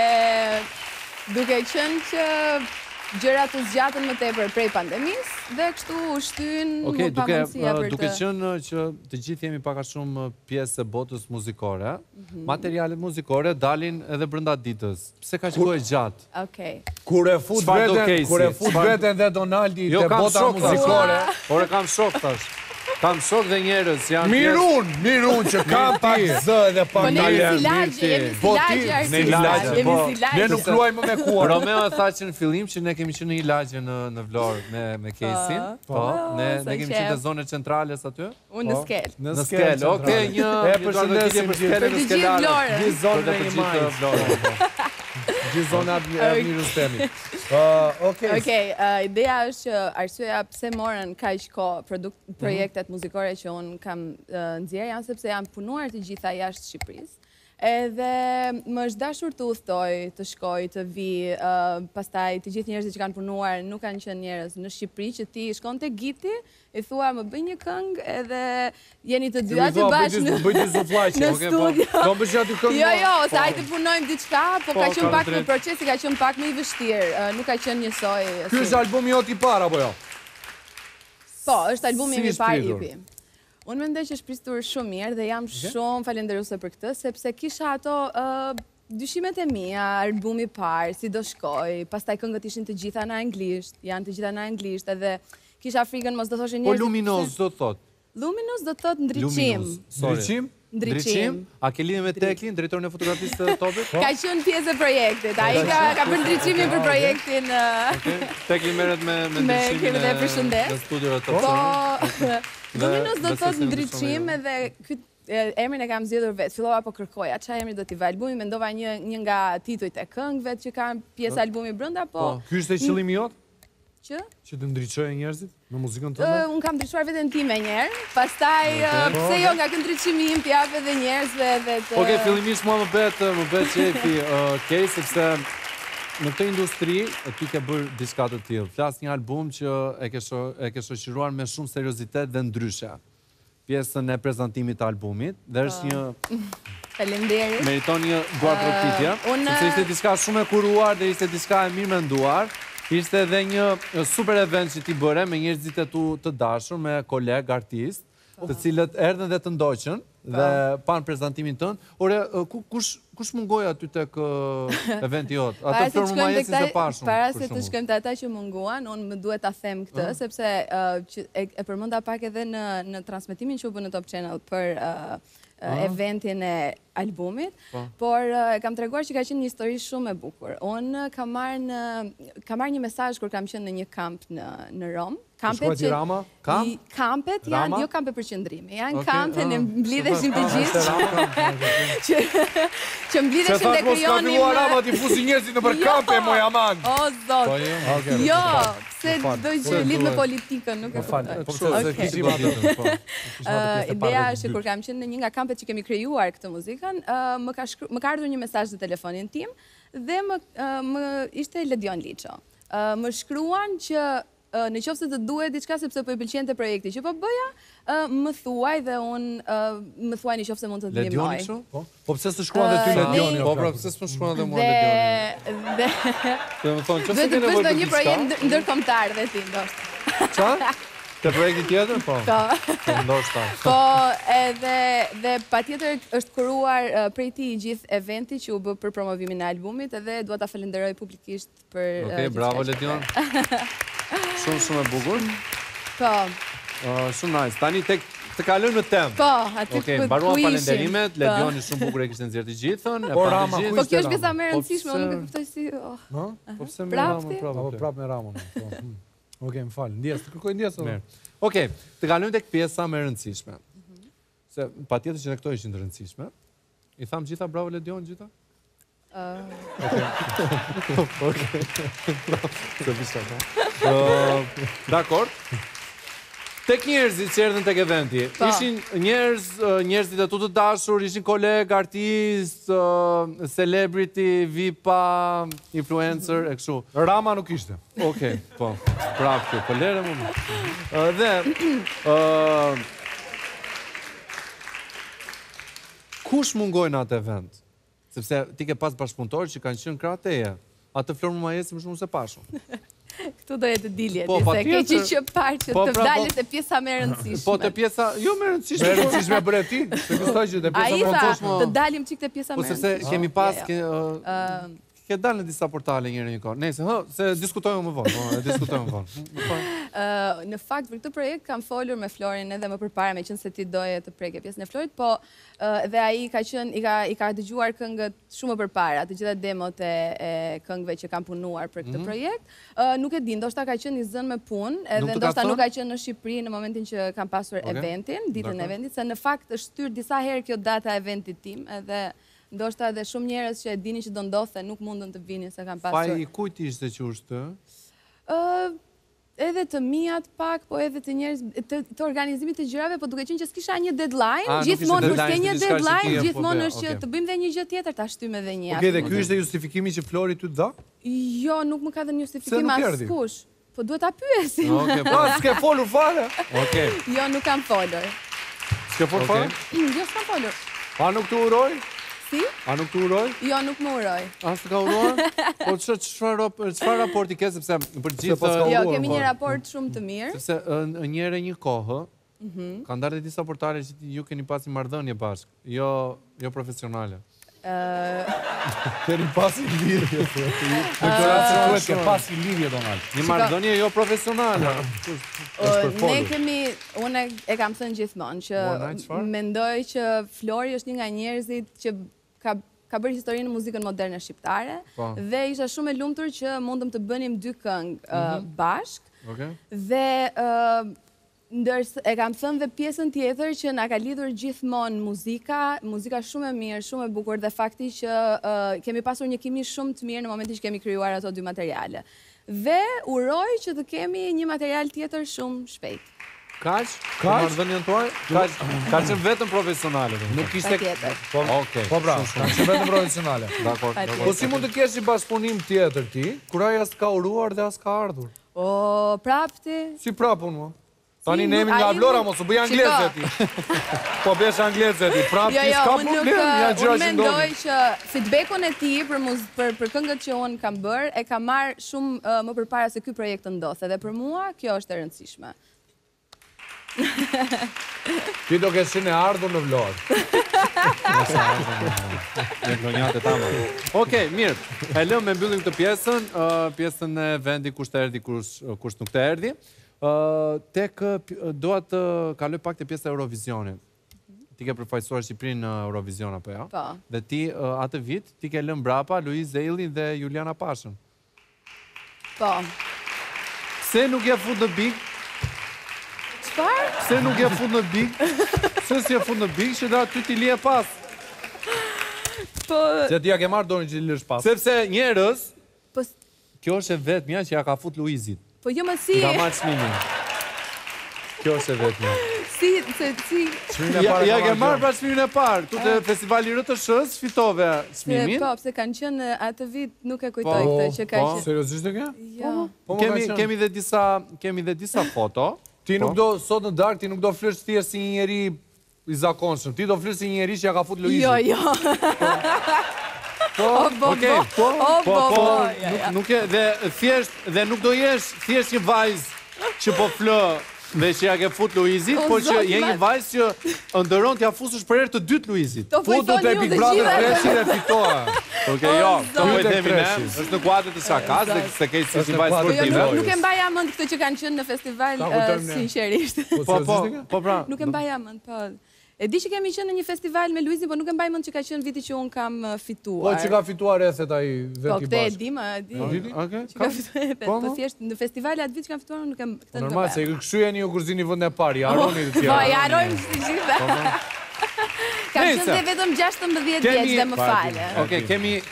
duke qenë që gjërat u zgjatën më tepër prej pandemisë dhe kështu u shtyn okay, më pamundësia për të... Duke qenë që të gjithë jemi pak a shumë pjesë e botës muzikore, mm -hmm. materialet muzikore dalin edhe brenda ditës. Pse ka qenë gjatë? Okej. Kur e fut veten, kur e fut veten dhe Donaldi te bota muzikore, ore kam shok tash. Kam shok dhe njerëz janë... Mirun, mirun që kam pak zë dhe pak në lagje. Po ti, në lagje, po. Ne nuk luajmë me kuar. Romeo e tha që në fillim që ne kemi qenë në një lagje në Vlorë me me Casey. Po, ne ne kemi qenë në zonën centrale aty. Unë në Skel. Në Skel. Okej, një e përshëndesim për Skelën në Skelar. Gjithë zonën e Vlorë. Gjithë zonat e mirëstemi. Okej. Okej, ideja është që arsyeja pse morën kaq kohë projektet muzikore që unë kam nxjerrë janë sepse jam punuar të gjitha jashtë Shqipërisë. Edhe më është dashur të udhtoj, të shkoj, të vi, pastaj të gjithë njerëzit që kanë punuar nuk kanë qenë njerëz në Shqipëri, që ti shkon te Giti, i thua më bëj një këngë edhe jeni të dy aty bashkë në studio. Do bësh aty këngë. Jo, jo, ose hajde punojmë diçka, po ka qenë pak në procesi, ka qenë pak më i vështirë, nuk ka qenë njësoj. Ky është albumi jot i parë apo jo? Po, është albumi im i parë I P. Unë mendoj që është pristur shumë mirë dhe jam shumë falenderuese për këtë, sepse kisha ato dyshimet e mia, albumi parë, si do shkoj, pastaj këngët ishin të gjitha në anglisht, janë të gjitha në anglisht, edhe kisha frikën mos do thoshin njerëzit. Po luminoz do të thot? Luminoz do të thot ndriçim. Ndriçim? Ndriçim. A ke lidhje me Teklin, drejtorin e fotografisë të Topit? Ka qenë pjesë e projektit, ai ka bërë ndriçimin për projektin. Tekli merret me ndriçimin në studio të Topit. Luminoz do të thotë ndriçim edhe emrin e kam zgjedhur vetë. Fillova po kërkoja çfarë emri do t'i vë albumi, mendova një një nga titujt e këngëve që kanë pjesë albumi brenda, po. Ky ishte qëllimi jot? Që? Që të ndriçojë njerëzit në muzikën tënde? Unë kam ndriçuar veten time një herë, pastaj pse jo nga ky ndriçimi im t'i jap edhe njerëzve edhe të. Okej, fillimisht mua më bëhet më bëhet çefi, okay, sepse në këtë industri, ti ke bërë diçka të tillë. Flas një album që e ke e ke shoqëruar me shumë seriozitet dhe ndryshe. Pjesën e prezantimit të albumit, dhe është një Faleminderit. Meriton një duar përpitje, sepse ishte diçka shumë e kuruar dhe ishte diçka e mirë menduar. Ishte edhe një super event që ti bëre me njerëzit e tu të dashur, me kolegë, artist, të cilët erdhën dhe të ndoqën dhe pan prezantimin tënd. Ore, kush mungoi aty tek eventi jot? Ato Flor Majesin se pashun. Para se të shkojmë te ata që munguan, unë më duhet ta them këtë, sepse e përmenda pak edhe në në transmetimin që u bë në Top Channel për eventin e albumit, por e kam treguar që ka qenë një histori shumë e bukur. Unë kam marrë një mesazh kur kam qenë në një kamp në Rom. Shkua ti Rama? Kamp? Kampet janë, jo kampe për qëndrimi, janë kampe në mblidheshim të gjithë. Që mblidheshim dhe krijonim... Se thash mos ka filluar Rama ti fusi njerëzit në për kampe, moj aman! O, zot! Jo, se doj që lidh me politikën, nuk e kuptoj. Ideja është që kur kam qenë në një nga kampet që kemi krijuar këtë muzikën, më ka ardhur një mesazh në telefonin tim dhe më ishte Ledion Liço. Më shkruan që në qoftë se të duhet diçka sepse po i pëlqente projekti që po bëja, më thuaj dhe unë më thuaj në qoftë se mund të të ndihmoj. Ledioni kështu? Po. Po pse s'e shkruan edhe ty Ledioni? Po pra, pse s'më shkruan edhe mua Ledioni? Dhe Do të thonë, çfarë do të bësh ndonjë projekt ndërkombëtar dhe ti ndoshta. Çfarë? Te projekti tjetër, po. Po. Ndoshta. Po, edhe dhe patjetër është kuruar prej ti i gjithë eventi që u bë për promovimin e albumit, edhe dua ta falenderoj publikisht për Okej, bravo Ledion. Shumë, shumë e bukur. Po. Shumë nice. Tani tek të kalojmë në temë. Po, aty ku ishim. Mbaruan falenderimet, Ledioni shumë bukur e kishte nxjerrë të gjithën. Po, Rama, po kjo është pjesa më e rëndësishme, unë nuk e kuptoj si... Po pse me Ramën, prapë? Po prapë me Ramën. Okej, më fal. Ndjes, të kërkoj ndjes. Okej, të kalojmë tek pjesa më e rëndësishme. Se patjetër që ne këto ishin të rëndësishme. I tham gjitha bravo Ledion gjitha? Dakor. Tek njerëzit që erdhën tek eventi, ishin njerëz, njerëzit e tu të dashur, ishin kolegë, artist, celebrity, V I P A, influencer, e kështu. Rama nuk ishte. Okej, po. Prapë kjo, po lere më. Dhe kush mungojnë atë event? Sepse ti ke pas bashkëpunëtorë që kanë qenë krahë teje. Atë Flor Majesi më shumë se pashun. Këtu do jetë dilje, se ke që që parë që të vdalit e pjesa me rëndësishme. Po të pjesa, jo me rëndësishme. Me rëndësishme bërë ti, se këstoj që të pjesa më rëndësishme. A i tha, të dalim që këtë pjesa me rëndësishme. Po sepse kemi pas, ke dalë në disa portale njëre një kohë. Nese, se diskutojmë më vonë, diskutojmë më vonë. Në fakt, për këtë projekt kam folur me Florin edhe më përpara, me qënë se ti doje të preke pjesën e Florit, po dhe aji ka qënë, i ka dëgjuar këngët shumë përpara, të gjitha demot e këngëve që kam punuar për këtë projekt. Nuk e di, ndoshta ka qënë i zënë me punë, edhe ndoshta nuk ka qënë në Shqipëri në momentin që kam pasur eventin, ditën e eventit, se në fakt është tyrë disa herë kjo data eventit tim, edhe ndoshta edhe shumë njerëz që e dini që do ndodhte nuk mundën të vinin se kam pasur. Faji kujt ishte që është të? edhe të mijat pak, po edhe të njerëz të, të organizimit të gjërave, po duke qenë që s'kisha një deadline, gjithmonë kur s'ke një deadline, gjithmonë është që të bëjmë dhe një gjë tjetër, ta shtym edhe një. Okej, dhe ky ishte justifikimi që Flori ty të dha? Jo, nuk më ka dhënë justifikim askush. Po duhet ta pyesi. Okej, po s'ke folur fare. Okej. Jo, nuk kam folur. S'ke folur fare? Jo, s'kam folur. Pa nuk të uroj? Si? A nuk të uroj? Jo, nuk më uroj. A s'ka uruar? Po çfarë raporti ke, sepse për gjithë... Jo, kemi një raport shumë të mirë. Sepse njëre një kohë, ka ndarë dhe disa portale që ju keni pasi marrëdhënie bashkë, jo profesionale. Keni pasi lidhje. Deklaracion ke pasi lidhje, Donald. Një marrëdhënie jo profesionale. Ne kemi, unë e kam thënë gjithmonë, që mendoj që Flori është një nga njerëzit që ka ka bërë historinë në muzikën moderne shqiptare, dhe isha shumë e lumtur që mundëm të bënim dy këngë bashkë, dhe ndërsa e kam thënë dhe pjesën tjetër që na ka lidhur gjithmonë muzika, muzika shumë e mirë, shumë e bukur, dhe fakti që kemi pasur një kimi shumë të mirë në momentin që kemi krijuar ato dy materiale. Dhe uroj që të kemi një material tjetër shumë shpejt. Kaq? Ka marrëdhënien tuaj? Ka qenë vetëm profesionale. Nuk ishte tjetër. Po, po pra, ka qenë vetëm profesionale. Dakor. Po si mund të kesh një bashkëpunim tjetër ti, kur ai as ka uruar dhe as ka ardhur? O, prapti? Si prapun, mo? Tani ne jemi nga Vlora, mos u bëj angleze ti. Po bësh angleze ti, prapti s'ka problem, ja gjëra që unë mendoj që feedbackun e tij për për këngët që unë kam bërë e kam marrë shumë më përpara se ky projekt të ndodhte, dhe për mua kjo është e rëndësishme. Ti do kesh qenë ardhur në Vlorë. Në klonjat e tama. Okej, mirë. E lëm me mbyllim këtë pjesën, pjesën e vendi kush të erdhi, kush nuk të erdhi. Tek doa të kaloj pak të pjesë e Eurovisionit. Ti ke përfaqësuar Shqipërinë në Eurovision apo jo? Po. Dhe ti atë vit ti ke lënë mbrapa Luiz Zeillin dhe Juliana Pashën. Po. Pse nuk ja fut në big? Çfarë? Pse nuk ja fut në big? Pse si ja fut në big që da ty ti lije pas? Po. Se ti ja ke marrë dorën që ti lësh pas. Sepse njerëz, kjo është e vetmja që ja ka fut Luizit. Po jo më si... Nga marrë çmimin. Kjo është e vetmja. Si, se si... Ja ke marrë pra çmimin e parë. Tu te festivali R T S-s fitove çmimin. Po, pse kanë qenë atë vit, nuk e kujtoj këtë që ka qenë. Seriozisht e ke? Jo. Kemi dhe disa, kemi dhe disa foto. Ti nuk do, sot në darkë, ti nuk do flesh thjesht si një njeri i zakonshëm. Ti do flesh si një njeri që ja ka fut Luizit. Jo, jo. Po, okej, po, po, po, nuk e, dhe thjesht, dhe nuk do jesh thjesht një vajzë që po flë dhe që ja ke fut Luizit, po që je një vajzë që ndëron t'ja fusësh për herë të dytë Luizit. Futu te Big Brother Treshi dhe fitoa. Okej, jo, të pëjtemi ne, është në kuadrët e shakas dhe se kejtë si si vajzë sportive. Nuk e mbaja mend këtë që kanë qenë në festival, sinqerisht. Po, po, po pra. Nuk e mbaja mend, po. E di që kemi qenë në një festival me Luizin, po nuk e mbaj mend që ka qenë viti që unë kam fituar. Po, që ka fituar ethet ai veti bashkë. Po, këte e di, ma, e di. Që ka fituar, po thjesht, në festivali atë vit që kam fituar, nuk e këtë nuk e mbaj. Normal, se kështu e një u kurzini vënd e parë, i aroni dhe tjera. Po, i arojmë që të gjitha. Kam qenë dhe vetëm gjashtëmbëdhjetë vjeç dhe më fale. Oke,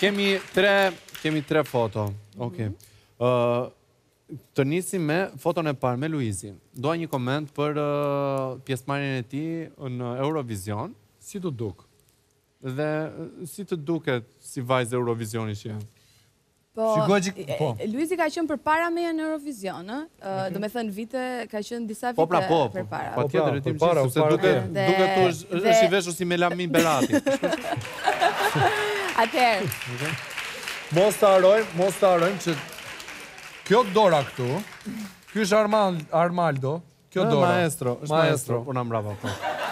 kemi tre foto. Oke. Të nisim me foton e parë me Luizin. Doa një koment për pjesëmarrjen e tij në Eurovision. Si të duk? Dhe si të duket si vajzë Eurovisioni që janë? Po, Luizi ka qenë përpara meja në Eurovision, do me thënë vite, ka qenë disa vite përpara. Po, pra, po, pa tjetër e tim që, sepse duket tu është i veshur si Melamin Berati. Atëherë. Mos të harojmë, mos të harojmë që kjo dora këtu, kjo është Armaldo, kjo dora. Maestro, është maestro, po në mbrava po.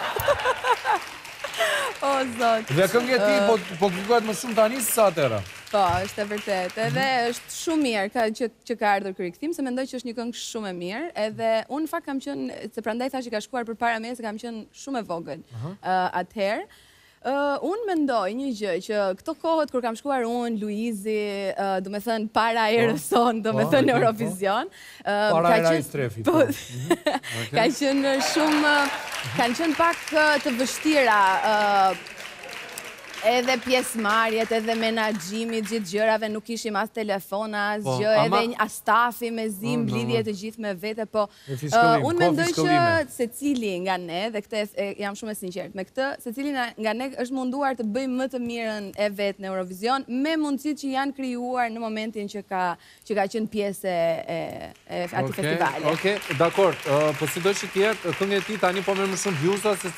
O, zot. Dhe këngë e ti, po këngët më shumë tani si sa atëra. Po, është e vërtet. Edhe është shumë mirë që ka ardhur ky rikthim, se mendoj që është një këngë shumë e mirë, edhe unë në fakt kam qenë, se prandaj thash që ka shkuar përpara meje, se kam qenë shumë e vogël atëherë. Unë mendoj një gjë që këto kohët kur kam shkuar unë, Luizi, do me thënë para erës sonë, do me thënë Eurovision. Para era i strefit. Ka qenë shumë, kanë qenë pak të vështira Edhe pjesëmarrjet, edhe menaxhimi, gjithë gjërave, nuk kishim as telefona, as Po, gjë, ama- edhe një as stafi me zim, Oh, no, lidhje no. të gjithë me vete, po Me fiskëllim, uh, unë ko mendoj që fiskëllime. secili nga ne, dhe këtë e- e- jam shumë e sinqert me këtë, secili nga nga ne është munduar të bëjë më të mirën e vetë në Eurovision me mundësitë që janë krijuar në momentin që ka që ka qenë pjesë e, e atij Okej, festivali. Okej, dakor. ë, Po sido që tjetë, këngë e ti tani po merr më shumë views-a se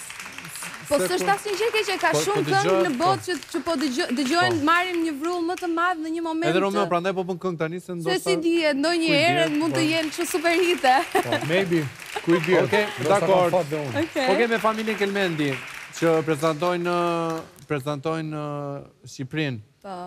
Po se s'është kur- asnjë gjë keqe, ka Po- po shumë dëgjohet, këngë në po. botë që që po dëgjo- dëgjojnë, marrin një vrull më të madh në një moment. Edhe Romeo prandaj po bën këngë tani se Se ndoshta. si dihet, ndonjëherë Kujt dihet, mund të po. jenë kështu super hite. Maybe. Kujt dihet. Okej, Ndoshta dakor. kam fat dhe unë. Okej. Okej, me familjen Kelmendi që prezantojnë prezantojnë ë, Shqipërinë. Po.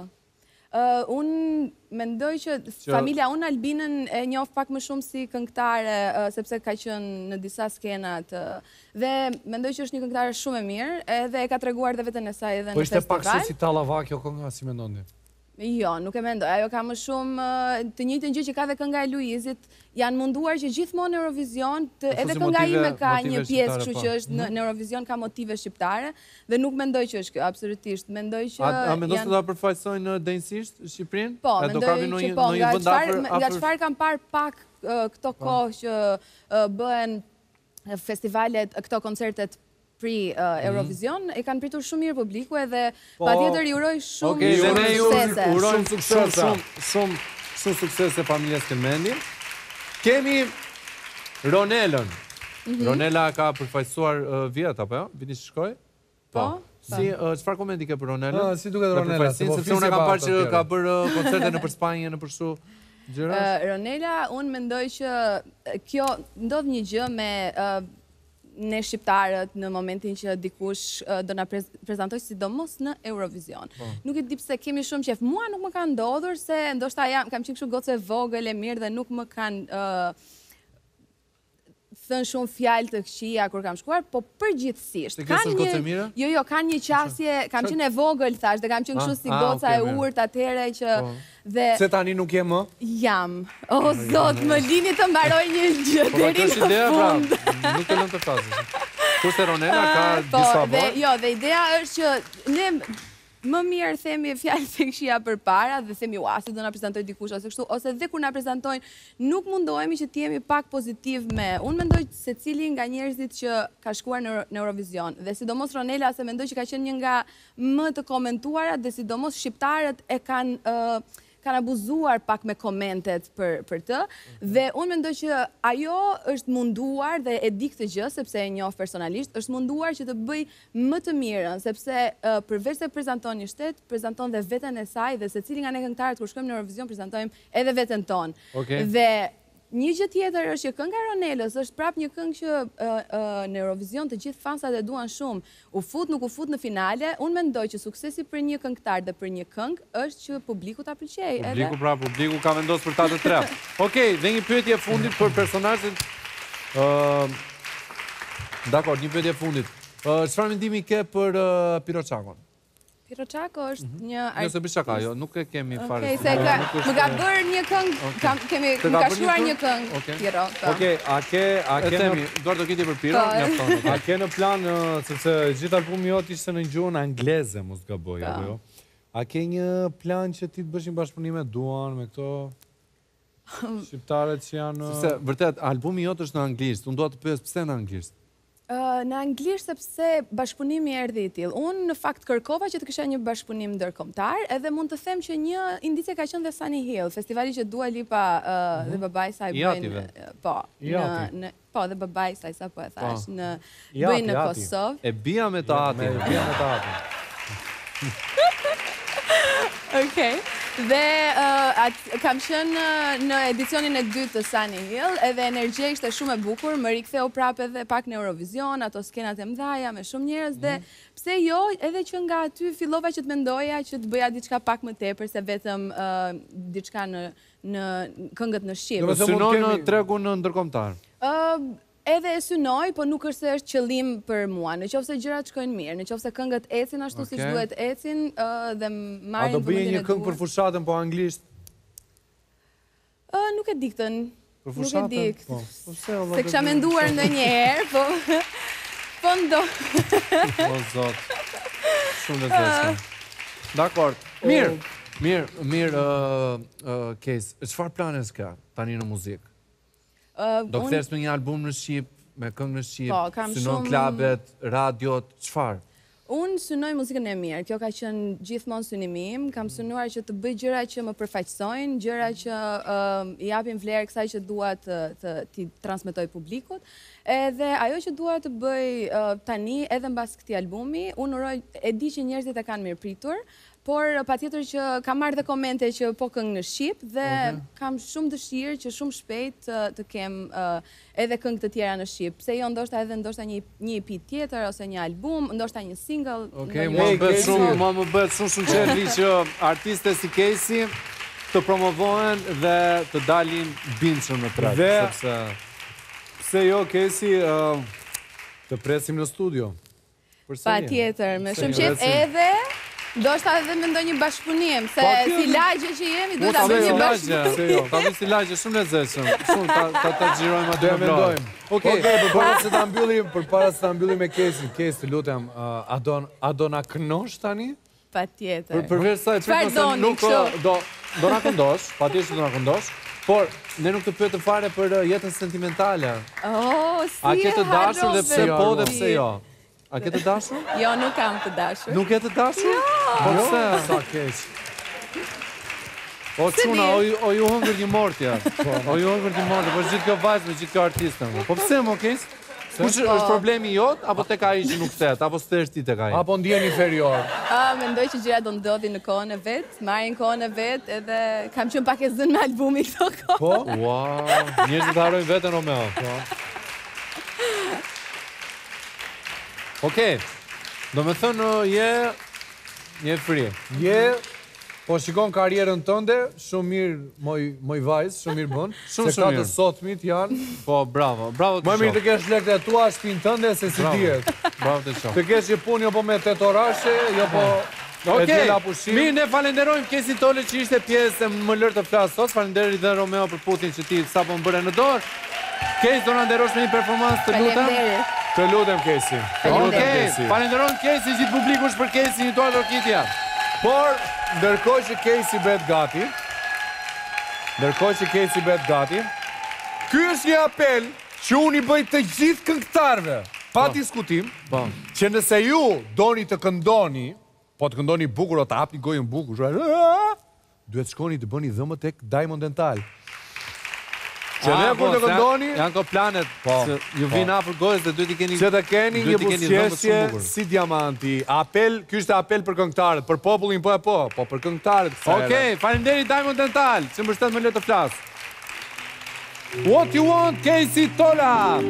Uh, unë mendoj që familja unë Albinën e njoh pak më shumë si këngëtare, uh, sepse ka qenë në disa skenat, uh, dhe mendoj që është një këngëtare shumë e mirë, edhe e ka treguar dhe veten e saj edhe Po në ishte pak festival. se si tallava kjo kënga, si mendoni? Jo, nuk e mendoj. Ajo ka më shumë uh, të njëjtën gjë që ka dhe kënga e Luizit. Janë munduar që gjithmonë në Eurovision, të, Ashtu edhe si kënga motive- ime ka motive një pjesë, shqiptare, kështu po. që është në, Mhm. në Eurovision ka motive shqiptare, dhe nuk mendoj që është kjo, absolutisht. Mendoj që A, a mendon se janë... do ta përfaqësojnë denjësisht Shqipërinë? Po, E do mendoj kapi në që një po, në një nga vend çfarë afër nga afër- çfarë kam parë pak uh, këto kohë që uh, bëhen uh, festivalet, uh, këto koncertet pri uh, Eurovision, e kanë pritur shumë mirë publiku edhe Po, patjetër i uroj shumë Okej, dhe ne ju suksese. urojmë Shumë shumë suksese. shumë shumë shumë suksese familjes Kelmendi. Kemi Ronelën. Mhm. Ronela ka përfaqësuar uh, vjet apo jo? Vini që shkoj? Po. Si uh, çfarë komenti ke për Ronelën? Ah, si duket Me Ronela, përfaqësinë, se po sepse flisje unë e kam pa parë ato që tjera. ka bërë uh, koncerte në për Spanjë, në për kështu gjëra. Uh, Ronela, unë mendoj që uh, kjo ndodh një gjë me uh, ne shqiptarët në momentin që dikush uh, do na prez prezantoj sidomos në Eurovision. Po. Nuk e di pse kemi shumë qef. Mua nuk më ka ndodhur se ndoshta jam kam qenë kështu gocë e vogël e mirë dhe nuk më kanë uh, thënë shumë fjalë të këqija kur kam shkuar, po përgjithsisht. Se ke s'është gocë e mirë? Jo, jo, kanë një qasje, kam qenë e vogël thash, dhe kam qenë Ah, kështu si ah, goca okay, e mirë. urt atëherë që Po. dhe Se tani nuk je më? jam. O zot, më lini të mbaroj një gjë Po, deri kjo është në ideja, fund. pra, nuk e lëm të flasësh. Kurse Ronela ka Po, disa dhe, vorë. jo, dhe ideja është që ne më mirë themi fjalë të këqija përpara dhe themi ua, si do na prezantoj dikush ose kështu, ose dhe kur na prezantojnë, nuk mundohemi që të jemi pak pozitiv me. Unë mendoj se cili nga njerëzit që ka shkuar në, në Eurovision, dhe sidomos Ronela, se mendoj që ka qenë një nga më të komentuarat, dhe sidomos shqiptarët e kanë uh, kanë abuzuar pak me komentet për, për të, dhe unë mendoj që ajo është munduar, dhe e di këtë gjë, sepse e njoh personalisht, është munduar që të bëj më të mirën, sepse uh, përveç se prezanton një shtet, prezanton dhe veten e saj, dhe se cili nga ne këngëtarët kur shkojmë në Eurovision, prezantojmë edhe veten tonë. Okej. Dhe një gjë tjetër është që kënga e Ronelës është prap një këngë që uh, uh, në Eurovision të gjithë fansat e duan shumë. U fut, nuk u fut në finale, unë mendoj që suksesi për një këngëtar dhe për një këngë është që publiku ta pëlqej. Publiku, pra, publiku ka vendosur për ta të tre. Okej, dhe një pyetje fundit për personazhin. Ë Dakor, një pyetje fundit. Ë Çfarë mendimi ke për uh, Piroçakon? Piroçako është një Nëse bësh çaka, jo, nuk e kemi fare. Okej, se ka, më ka bërë një këngë, kam, kemi, Të më ka bërë shkruar një këngë? këngë, Okej. Piro. po. Okej, a ke a E ke themi, në Eduardo Kiti për Piro, Po. mjafton. a ke në plan ë, sepse gjithë albumi jot ishte në gjuhën angleze, mos gaboj, Po. apo jo? A ke një plan që ti të bësh një bashkëpunim me Duan, me këto shqiptarët që janë Sepse vërtet albumi jot është në anglisht. Unë dua të pyes pse në anglisht. Uh, në anglisht sepse bashkëpunimi erdhi i tillë. Unë në fakt kërkova që të kisha një bashkëpunim ndërkombëtar, edhe mund të them që një indicie ka qenë dhe Sunny Hill, festivali që Dua Lipa uh, dhe babai i saj I bëjnë. ative. uh, Po, I në, ati. në po dhe babai i saj sapo e thash, Po. në I bëjnë ati, në ati. Kosovë. E bia me të ati. me bia me të atin. Okej. Dhe uh, at, kam qenë uh, në edicionin e dytë të Sunny Hill, edhe energjia ishte shumë e bukur, më riktheu prapë edhe pak në Eurovision, ato skenat e mëdhaja me shumë njerëz dhe pse jo, edhe që nga aty fillova që të mendoja që të bëja diçka pak më tepër se vetëm uh, diçka në në këngët në shqip. Do të synon në tregun ndërkombëtar. Uh, Edhe e synoj, po nuk është se është qëllim për mua. Në qoftë se gjërat shkojnë mirë, në qoftë se këngët ecin ashtu siç Okej. duhet ecin, uh, dhe A marrin do bëje vëmendjen një e këngë duhur. për fushatën po anglisht? Ë, nuk e di këtë. Për Nuk e fushatën? di. Po. Po pse, valla, Se do kisha bëj- menduar ndonjëherë, po Po ndo. O zot. Shumë lezetshme. Dakor. Mirë. Mirë, mirë, uh, uh, Case, çfarë planes ka tani në muzikë? Uh, Do un- kthesh me një album në Shqip, me këngë në Shqip, Po, kam synon shumë- klubet, radiot, çfarë? Unë synoj muzikën e mirë, kjo ka qenë gjithmonë synimi im, kam synuar që të bëj gjëra që më përfaqësojnë, gjëra që um, i japin vlerë kësaj që dua të, të t'i transmetoj publikut, edhe ajo që dua të bëj uh, tani edhe mbas këtij albumi, unë uroj, e di që njerëzit e kanë mirë pritur, por patjetër që kam marrë dhe komente që po këngë në Shqip dhe Mhm. kam shumë dëshirë që shumë shpejt të, të kem uh, edhe këngë të tjera në Shqip. Pse jo ndoshta edhe ndoshta një një E P tjetër ose një album, ndoshta një single. Okej, ndonjë- mua më bëhet shumë, mua më bëhet shumë shumë qendri që artiste si Casey të promovohen dhe të dalin bindshëm në treg, Dhe- sepse Pse jo, Kesi, uh, të presim në studio. Përsëri. Pa tjetër, me Se shumë një qef presim. edhe, ndoshta edhe me ndonjë bashkëpunim, se Pa tjetër. si lagje që jemi, duhet ta ta bëjmë një lagje, bashkëpunim. se jo, ta bëj si lagje shumë lezetshëm. Shumë ta ta ta xhirojmë aty Do e në blog. mendojmë. Okej, Okej, përpara se ta mbyllim, përpara se ta mbyllim me Kesin, Kes, të lutem, uh, a do a do na kënosh tani? Pa tjetër. Për përveç saj, Çfarë prit, nëse doni, nuk kështu? do do na këndosh, patjetër do na këndosh, por ne nuk të pyetëm fare për uh, jetën sentimentale. Oh, si A ke të e dashur dhe pse harrove po dhe ti? pse jo? A ke të dashur? Jo, nuk kam të dashur. Nuk e të dashur? Po Jo, pse? sa keq. O Se çuna, di. o o ju hëngër një mortja. O ju hëngër një mortja, po gjithë kjo vajzë me gjithë kjo artiste. mo. Po pse mo kes? Kush Po. është problemi jot apo tek ai që nuk thet, apo s'thesh ti tek ai? Apo ndjen inferior? Ah, mendoj që gjëra do ndodhin në kohën e vet, marrin kohën e vet, edhe kam qenë pak e zënë me albumin këto kohë. Po? Wow, njerëzit harrojnë veten Romeo. Po. Okej. Do me thënë je je free. Je, po shikon karrierën tënde, shumë mirë moj moj vajzë, shumë mirë bën. Shumë, se shumë ka të mirë. sotmit janë. Po, bravo, bravo të Më mirë shoh. të kesh lekët e tua shtëpinë tënde se si Bravo. dihet. Bravo të shoh. Të kesh një punë jo po me tetë orashe, jo po e Okej, djela pushim. mirë, ne falenderojmë Kesin Tole që ishte pjesë e më lërë të flasë sot. Falenderit dhe Romeo për putin që ti sa po më bëre në dorë. Kes, do na nderosh me një performancë të lutem. Faleminderit. Të lutem Kesi. Të lutem Okej, Kesi. falenderojmë Kesin, gjithë publikush për Kesin, një tuar orkitja. Por, ndërkohë që Kesi bet gati, ndërkohë që Kesi bet gati, ky është një apel që unë i bëj të gjithë këngëtarëve, pa diskutim, Po. që nëse ju doni të këndoni, po të këndoni bukur o të hapni gojën bukur, shua, duhet shkoni të bëni dhëmë tek Diamond Dental. Që ne Ah, kur po, të se këndoni, Janë ko planet, Po, se ju po. vinë afër gojës dhe duhet i keni... që të keni një duhet i keni dhëmbët buzëqeshje shumë bukur. si diamanti. Apel, ky është apel për këngëtarët, për popullin po e po, po për këngëtarët. kësaj ere. Okej, falenderit Diamond Dental, që më mbështet me le të flas. What you want, Casey Tola?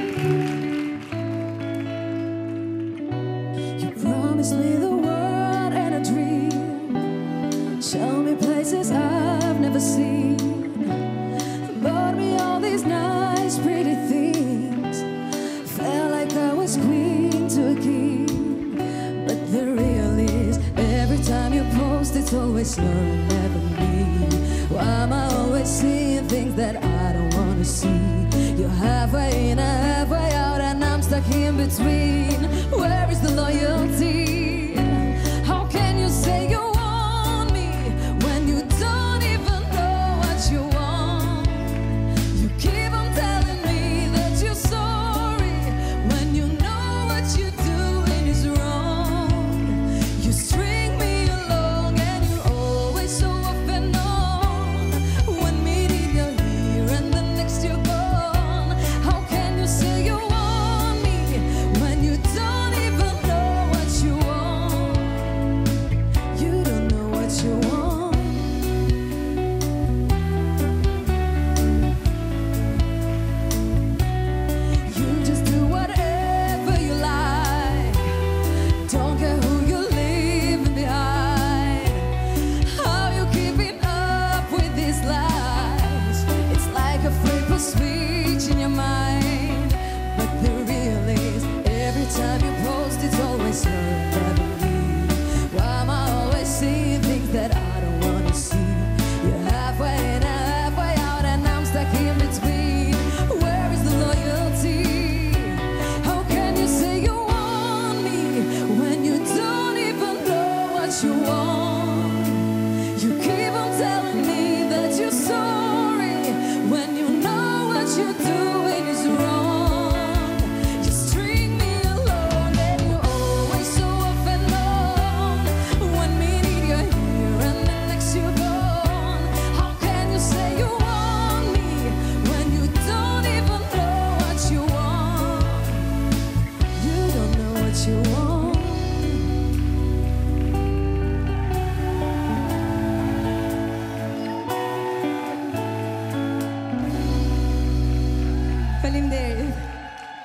You promised me the world and a dream. Show me places I've never seen. Bought me all these nice, pretty things. Felt like I was queen to a king. But the real is, every time you post, it's always her, never me. Why am I always seeing things that I don't want to see? You're halfway in and halfway out, and I'm stuck in between. Where is the loyalty? How can you say you want me when you don't even know what you want? You keep on telling me that you're sorry when you know what you're doing is wrong. You string me along and you always show up and on. One minute you're here and the next you're gone. How can you say you want me when you don't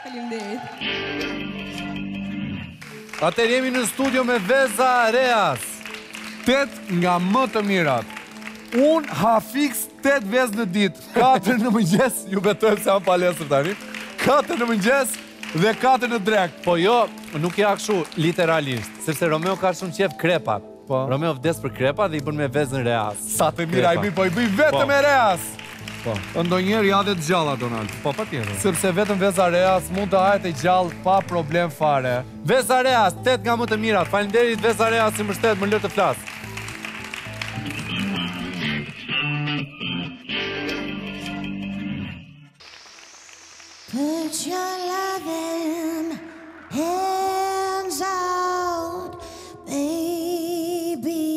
Faleminderit. Atëherë jemi në studio me Veza Reas. Tet nga më të mirat. Unë ha fix tet vezë në ditë. Katër në mëngjes, ju betojmë se jam palestër tani. Katër në mëngjes dhe katër në drek. Po jo, nuk ja kështu literalisht, sepse Romeo ka shumë qef krepat. Po. Romeo vdes për krepat dhe i bën me vezën Reas. Sa të mira i bëj, po i bëj vetëm me Reas. Po. Ndonjëherë ja dhe të gjalla, Donald. Po, patjetër. Sepse vetëm Veza Reas mund të hahet e gjallë pa problem fare. Veza Reas, tet nga më të mirat. Faleminderit Veza Reas, si mbështet, më lër të flas. Put your loving hands out, baby.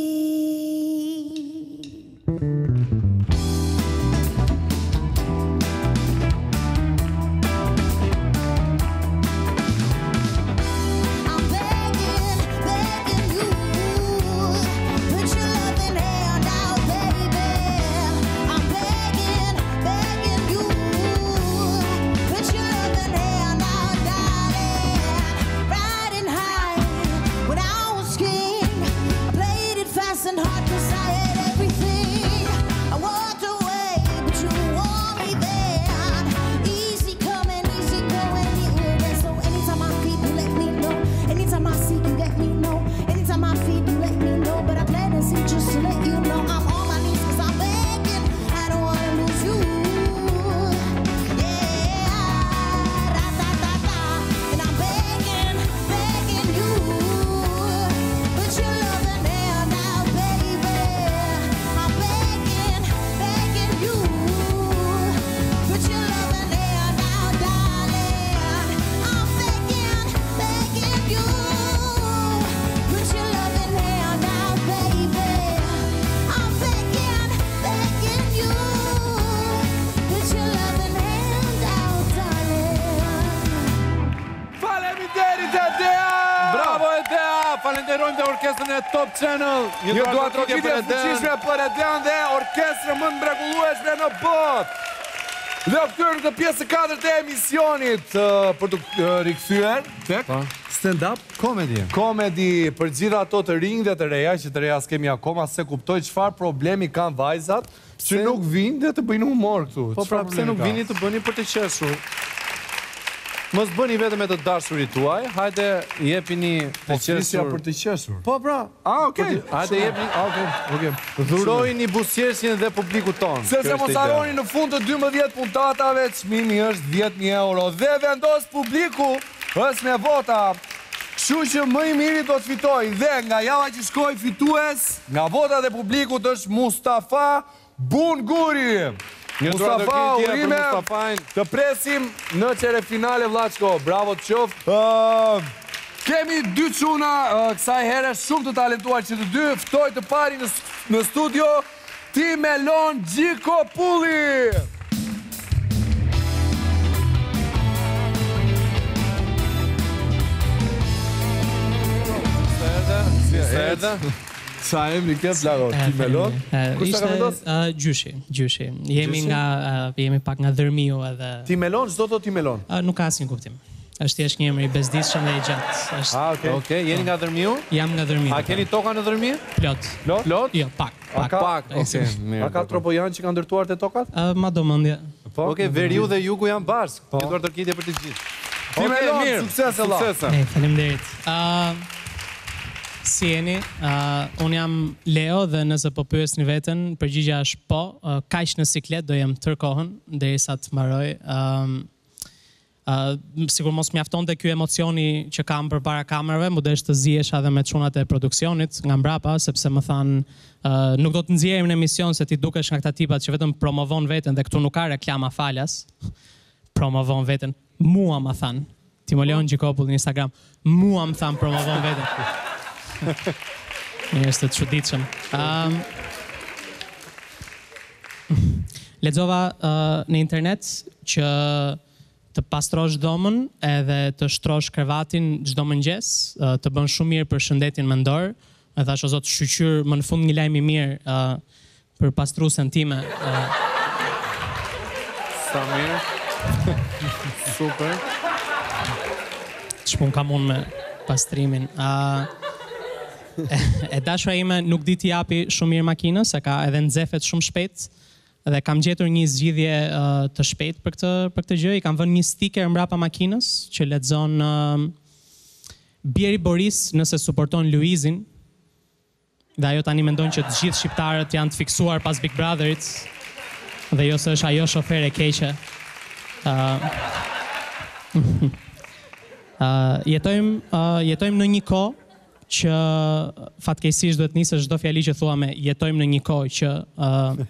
I'm begging, begging you. Put your loving hand out, baby. I'm begging, begging you. Put your loving hand out, darling. Riding high when I was king. I played it fast and hard 'cause I had everything. I walked away, but you want me then. Easy coming, easy going, you there. So anytime I feed, you let me know. Anytime I see you, let me know. Anytime I feed, you let me know. But I plan to see just to let you know I'm on my knees 'cause I'm begging. I don't wanna lose you. And I'm begging, begging you. Put your loving hand out, baby. I'm begging, begging you. Put your loving hand out, darling. I'm begging, begging you. Put your loving hand out, baby. I'm begging, begging you. Put your loving hand out, darling. Faleminderit Edea! Bravo Edea! Falenderojmë dhe orkestrën e Top Channel. Një duat rokitje fuqishme për Edean dhe orkestrë më të mrekullueshme në botë. Dhe o këtyrë të pjesë katërt e emisionit uh, për të uh, rikthyer tek stand-up comedy. Comedy për gjitha ato të rinj dhe të reja, që të reja s'kemi akoma, se kuptoj çfarë problemi kanë vajzat, që nuk vinë dhe të bëjnë humor këtu. Po pra pse nuk vini të bëni për të qeshur? Mos bëni vetëm me të dashurit tuaj, hajde jepini Po të flisja qeshur. për të qeshur. Po pra. Ah, okay. Hajde jepni. Ah, okay. Okay. Dhurojini buzëqeshjen dhe publikut ton. Sepse mos harroni në fund të dymbëdhjetë puntatave, çmimi është dhjetë mijë euro dhe vendos publiku është me vota. Kështu që më i miri do të fitoj dhe nga java që shkoi fitues nga votat e publikut është Mustafa Bunguri. Një Mustafa, duratërkitje për urime, Mustafajn. të presim në qere finale, Vlaçko. Bravo të qoftë. Uh, kemi dy çuna uh, kësaj here shumë të talentuar që të dy ftoj të pari në, në studio Timelon Gjikopulli. Erdhe. Sa emri ke Vlago? Timelon? Kush ta ka vendos? Ishte Gjyshi, Gjyshi. Jemi nga uh, jemi pak nga Dërmiu edhe. Timelon, çdo të Timelon. Uh, nuk ka asnjë kuptim. Është thjesht një emër i bezdisshëm dhe i gjatë. Është. Ah, okay. Okej, jeni nga Dërmiu? Jam nga Dërmiu. A keni toka në Dërmiu? Plot. Plot? Plot? Jo, pak. A Pak. ka pak. Okej, mirë. A ka tropojan që kanë ndërtuar te tokat? Uh, ma do mendje. Po. Okej, veriu dhe jugu janë bashkë. Një duratërkitje për të gjithë. Timelon, mirë. sukses Allah. Suksese. Ej, faleminderit. Ë Si jeni, uh, unë jam Leo dhe nëse po pyesni veten, përgjigjja është po, uh, kaq në siklet do jem tërë kohën derisa të mbaroj. Um, uh, sigur mos mjaftonte ky emocioni që kam përpara kamerave, mu desh të zihesha edhe me çunat e produksionit nga mbrapa, sepse më than uh, nuk do të nxjerrim në emision se ti dukesh nga këta tipat që vetëm promovon veten dhe këtu nuk ka reklama falas. Promovon veten. Mua më than. Timelon Gjikopull në Instagram. Mua më than promovon veten. Një është të çuditshëm. Um, Lexova uh, në internet që të pastrosh dhomën edhe të shtrosh krevatin çdo mëngjes, uh, të bën shumë mirë për shëndetin mendor. E thash o zot shqyr më në fund një lajm i mirë uh, për pastruesen time. Uh, Sa mirë. Super. ç'pun kam unë me pastrimin. Uh, e dashura ime nuk di t'i japi shumë mirë makinës, se ka edhe nxefet shumë shpejt, dhe kam gjetur një zgjidhje uh, të shpejt për këtë për këtë gjë. I kam vënë një sticker mbrapa makinës që lexon uh, Bieri Boris nëse suporton Luizin. Dhe ajo tani mendon që të gjithë shqiptarët janë të fiksuar pas Big Brotherit dhe jo se është ajo shofer e keqe. Uh, uh, jetojmë uh, jetojmë në një kohë që fatkeqësisht duhet nisë çdo fjali që thua me jetojmë në një kohë që uh,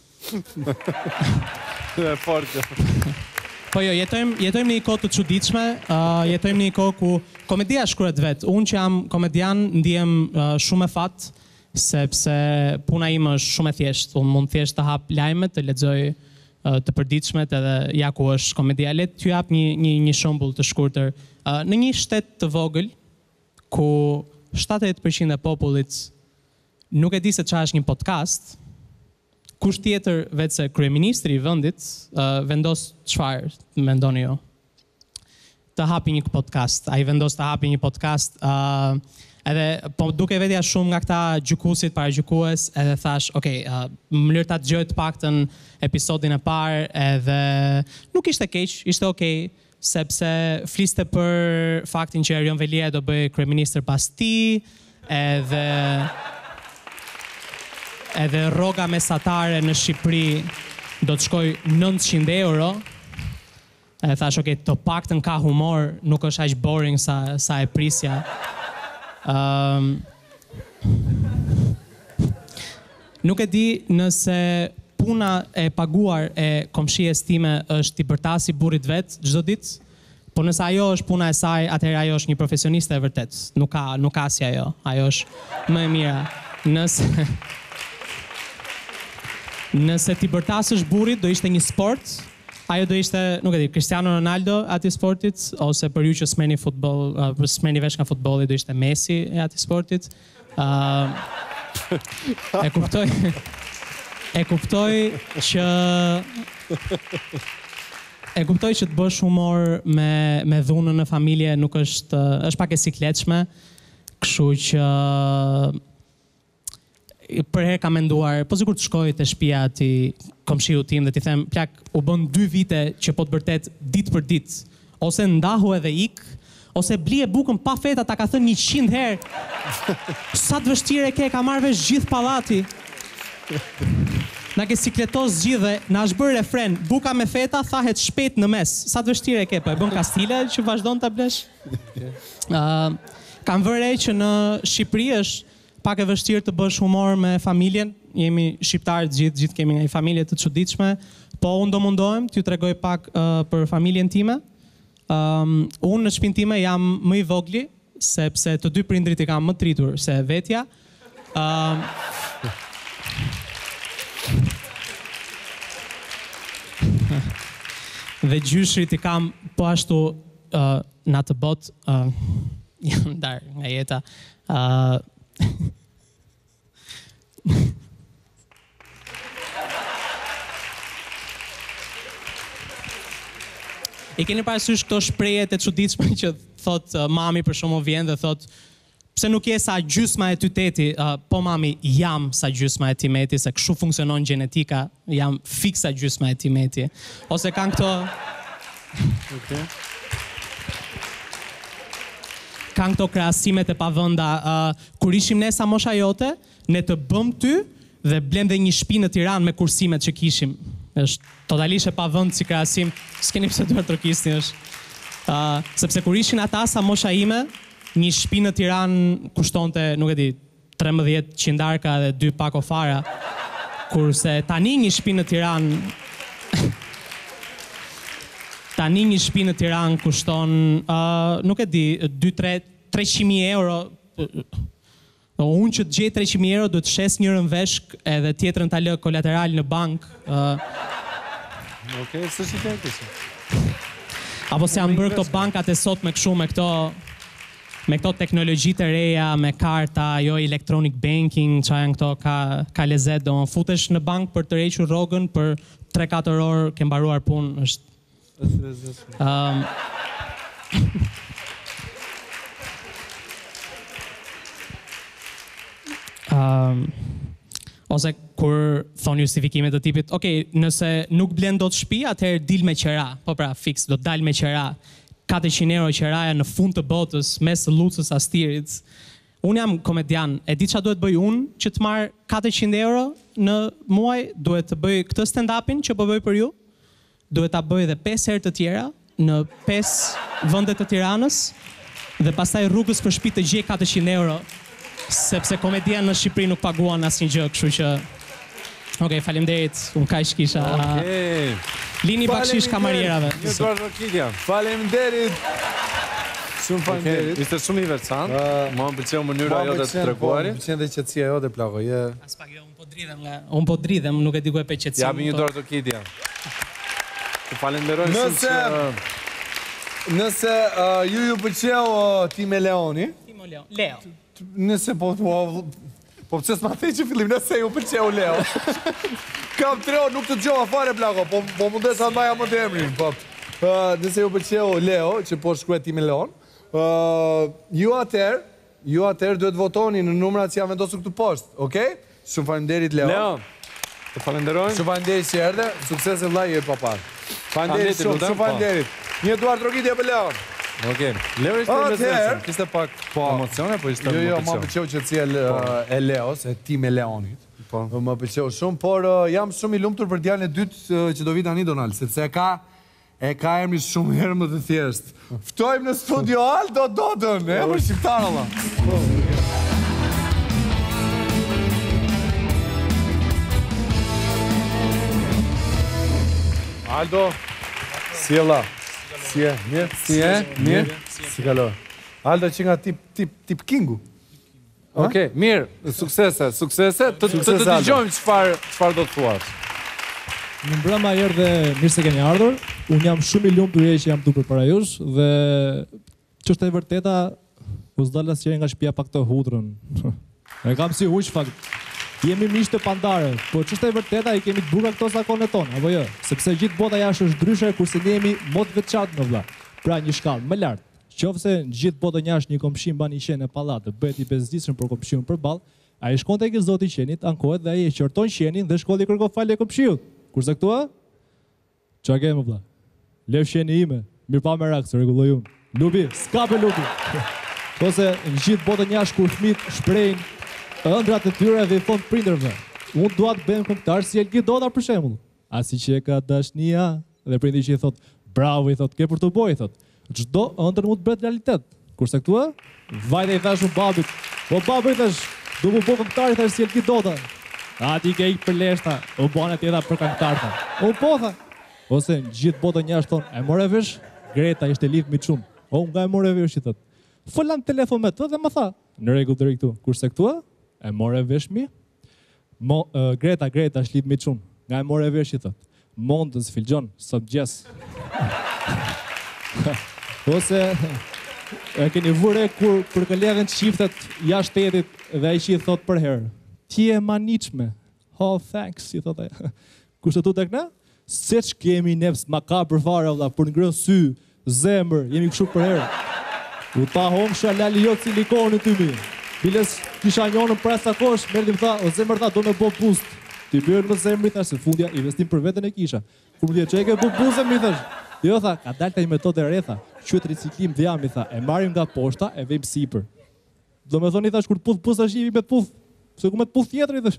e fortë. Po jo, jetojmë jetojmë në një kohë të çuditshme, uh, jetojmë në një kohë ku komedia shkruhet vet. Unë që jam komedian ndihem uh, shumë e fat sepse puna ime është shumë e thjeshtë. Unë mund thjesht të hap lajmet, të lexoj uh, të përditshmet edhe ja ku është komedia. Le t'ju jap një një një shembull të shkurtër. Uh, në një shtet të vogël ku shtatëdhjetë përqind e popullit nuk e di se çfarë është një podcast, kush tjetër vetë se kryeministri i vendit uh, vendos çfarë mendoni ju? Të hapi një podcast. Ai vendos të hapi një podcast. Uh, edhe po duke vetja shumë nga këta gjykuesit para gjykues, edhe thash, ok, uh, më lër ta dëgjoj të paktën episodin e parë, edhe nuk ishte keq, ishte okay, sepse fliste për faktin që Erion Velia do bëj kryeministër pas tij, edhe edhe rroga mesatare në Shqipëri do të shkoj nëntëqind euro. E thash, ok, të paktën ka humor, nuk është aq boring sa sa e prisja. Um, nuk e di nëse puna e paguar e komshies time është t'i bërtasi burrit vet çdo ditë, po nëse ajo është puna e saj, atëherë ajo është një profesioniste e vërtet. Nuk ka nuk ka si ajo. Ajo është më e mira. Nëse Nëse t'i bërtasësh burrit do ishte një sport, ajo do ishte, nuk e di, Cristiano Ronaldo ati sportit, ose për ju që s'merrni futboll, uh, s'merrni vesh nga futbolli, do ishte Messi e ati sportit. Uh, e kuptoj e kuptoj që e kuptoj që të bësh humor me me dhunën në familje nuk është është pak e sikletshme, kështu që për herë kam menduar, po sikur të shkoj te shtëpia ti komshiu tim dhe t'i them, plak, u bën dy vite që po të bërtet ditë për ditë, ose ndahu edhe ik, ose blie bukën pa feta, ta ka thënë njëqind herë. Sa të vështirë ke, ka marrë vesh gjithë pallati. Na ke sikletos gjithë, na është bërë refren, buka me feta thahet shpejt në mes. Sa të vështirë ke, po e bën Kastile që vazhdon ta blesh. Uh, kam vënë re që në Shqipëri është pak e vështirë të bësh humor me familjen. Jemi shqiptarë të gjithë, gjithë kemi një familje të çuditshme, po unë do mundohem t'ju tregoj pak uh, për familjen time. Um, unë në shtëpinë time jam më i vogli, sepse të dy prindrit i kam më tritur se vetja. Um, dhe gjyshrit i kam po ashtu uh, në atë botë uh, janë darë nga jeta. Uh, I keni parasysh këto shprehje të çuditshme që thot uh, mami për shkakun vjen dhe thot pse nuk je sa gjysma e tyteti, uh, po mami jam sa gjysma e timeti, se kështu funksionon gjenetika, jam fiksa gjysma e timeti. Ose kanë këto okay. Kanë këto krahasimet e pavënda, uh, kur ishim ne sa mosha jote, ne të bëm ty dhe blem dhe një shtëpi në Tiranë me kursimet që kishim. Është totalisht e pavënd si krahasim, s'keni pse duhet trokisni është. Uh, sepse kur ishin ata sa mosha ime, një shtëpi në Tiranë kushtonte, nuk e di, trembëdhjetë qindarka dhe dy pako fara, kurse tani një shtëpi në Tiranë tani një shtëpi në Tiranë kushton, uh, nuk e di, dy tre treqind mijë euro. Unë që të gjej treqind mijë euro, duhet të shes njërën veshk edhe tjetrën ta lë kolateral në bank. Uh, Okej, okay, s'është i kësaj. Apo se janë bërë këto bankat e sot me kështu, me këto me këto teknologji të reja, me karta, jo electronic banking, çfarë janë këto, ka ka lezet, do futesh në bank për të rrequr rrogën për tre katër orë, ke mbaruar punë, është Um, Um, ose kur thonë justifikime të tipit, ok, nëse nuk blen dot shtëpi, atëherë dil me qera. Po pra, fix, do të dal me qera. katëqind euro qeraja në fund të botës, mes të Lucës Astirit. Unë jam komedian, e di çfarë duhet bëj unë që të marr katëqind euro në muaj, duhet të bëj këtë stand-upin që po bëj për ju, duhet ta bëj edhe pesë herë të tjera në pesë vende të Tiranës dhe pastaj rrugës për shtëpi të gjej katëqind euro, sepse komedia në Shqipëri nuk paguan asnjë gjë, kështu që Okej, faleminderit. Unë kaq kisha. Okej. Lini bakshish kamarierave. Një dorë rokitja. Faleminderit. Shumë faleminderit. Ishte shumë i veçantë. Më pëlqeu mënyra jote të treguari. Më pëlqen dhe qetësia jote plako. Je. As pak jo, unë po dridhem nga. Unë po dridhem, nuk e di ku e pe qetësinë. Japi një dorë rokitja. Të falenderoj shumë që Nëse ju ju pëlqeu Tim e Leoni. Tim e Leo. Leo. Nëse po Po pëse s'ma thej që fillim, nëse ju pëlqeu Leo. Kam tre orë, nuk të gjova fare plako, po, po mundes atë maja më të emrin. Po, uh, nëse ju pëlqeu Leo, që po shkruaj Tim e Leon, uh, ju atër, ju atër duhet votoni në numrat që janë vendosur këtu poshtë, okej? Okay? Shumë falenderit Leo. Leo, të falenderojnë. Shumë falenderit që erdhe, sukses e vllai e papar. Falenderit shumë, shumë falenderit. Një duar trokitje për Leon. Okej. Leo ishte i mesnesëm. Kishte pak emocione, po ishte më pëlqeu. Jo, jo, më pëlqeu qetësia e Leos, e Tim e Leonit. Po. Më pëlqeu shumë, por jam shumë i lumtur për djalin e dytë që do vi tani Donald, sepse ka e ka emrin shumë herë më të thjeshtë. Ftojmë në studio Aldo Dodën, e për shqiptar alla. Aldo, si e la? Si e, mirë? Si e, mirë? Si kalo? Aldo që nga tip, tip, tip kingu. Okej, mirë, suksese, suksese, të të dëgjojmë çfarë do të thuash. Në mbrëma herë dhe mirë se keni ardhur. Unë jam shumë i lumtur që jam këtu përpara jush dhe ç'është e vërteta, u s'dala asnjëri nga shtëpia pa këtë hudrën. E kam si huq fakt. Jemi miq të pandare, po ç'është e vërteta i kemi të bukura këto zakonet tonë, apo jo? Sepse gjithë bota jashtë është ndryshe, kurse ne jemi më të veçantë në vëlla. Pra një shkallë më lart. Qofse në gjithë botën jashtë një komshi mban një qenë në pallat, bëhet i bezdisur për komshiun përballë, ai shkon tek zoti i qenit, ankohet dhe ai e qorton qenin dhe shkolli kërko falje komshiut. Kurse këtu a? Qa ke më vëlla? Lev qeni ime, mirë pa me rakë, se rregulloj unë. Lupi, s'kape lupi. Ose në gjithë botën jashtë kur fëmit shprejnë ëndrat e tyre dhe i thonë prindërve. Unë dua të bëjmë këngëtar si Elgi Doda për shembull. Asi që ka dashnia dhe prindi që i thotë, bravo i thotë, ke për të bojë, i thotë. Çdo ëndër mund të bëhet realitet. Kurse këtu ë, vajte i thash babit. Po babu i thash, do më bëj këngëtar i thash si Elgi Doda. A ti ke ik për leshta, u bane tjeta për këngëtar tha. U po tha. Ose në gjithë botën jashtë thonë, e more vesh, Greta ishte lidh me çum. O nga e more vesh i thotë. Folan telefon me të dhe më tha, në rregull deri këtu. Kurse këtu ë, e more vesh mi. Mo, uh, Greta, Greta është lidh me çum. Nga e more vesh i thotë. Mondës filgjon, sot gjes. Ose e keni vure kur për kolegën çiftet jashtë shtetit dhe ai që i thot për herë. Ti e maniqme. Oh, thanks, i thot ai. Kurse tu tek na? Se që kemi nefs makabër fare valla, për ngrënë sy, zemër, jemi kështu për herë. U ta homsha lali jo silikoni ty mi. Biles kisha njonën për asa kosh, merdi më tha, o zemër tha, do me bo boost. Ti bjërë më zemër, i thash, se fundja investim për vetën e kisha. Kur më dhja, që e ke bo boostën, mi thash. Jo, tha, ka dalë të një metode e retha, qëtë riciklim dhe jam, i tha, e marim nga poshta, e vejmë sipër. Do me thoni, i thash, kur të puth, puth është jemi me të puth. Se ku me të puth tjetër, i thash.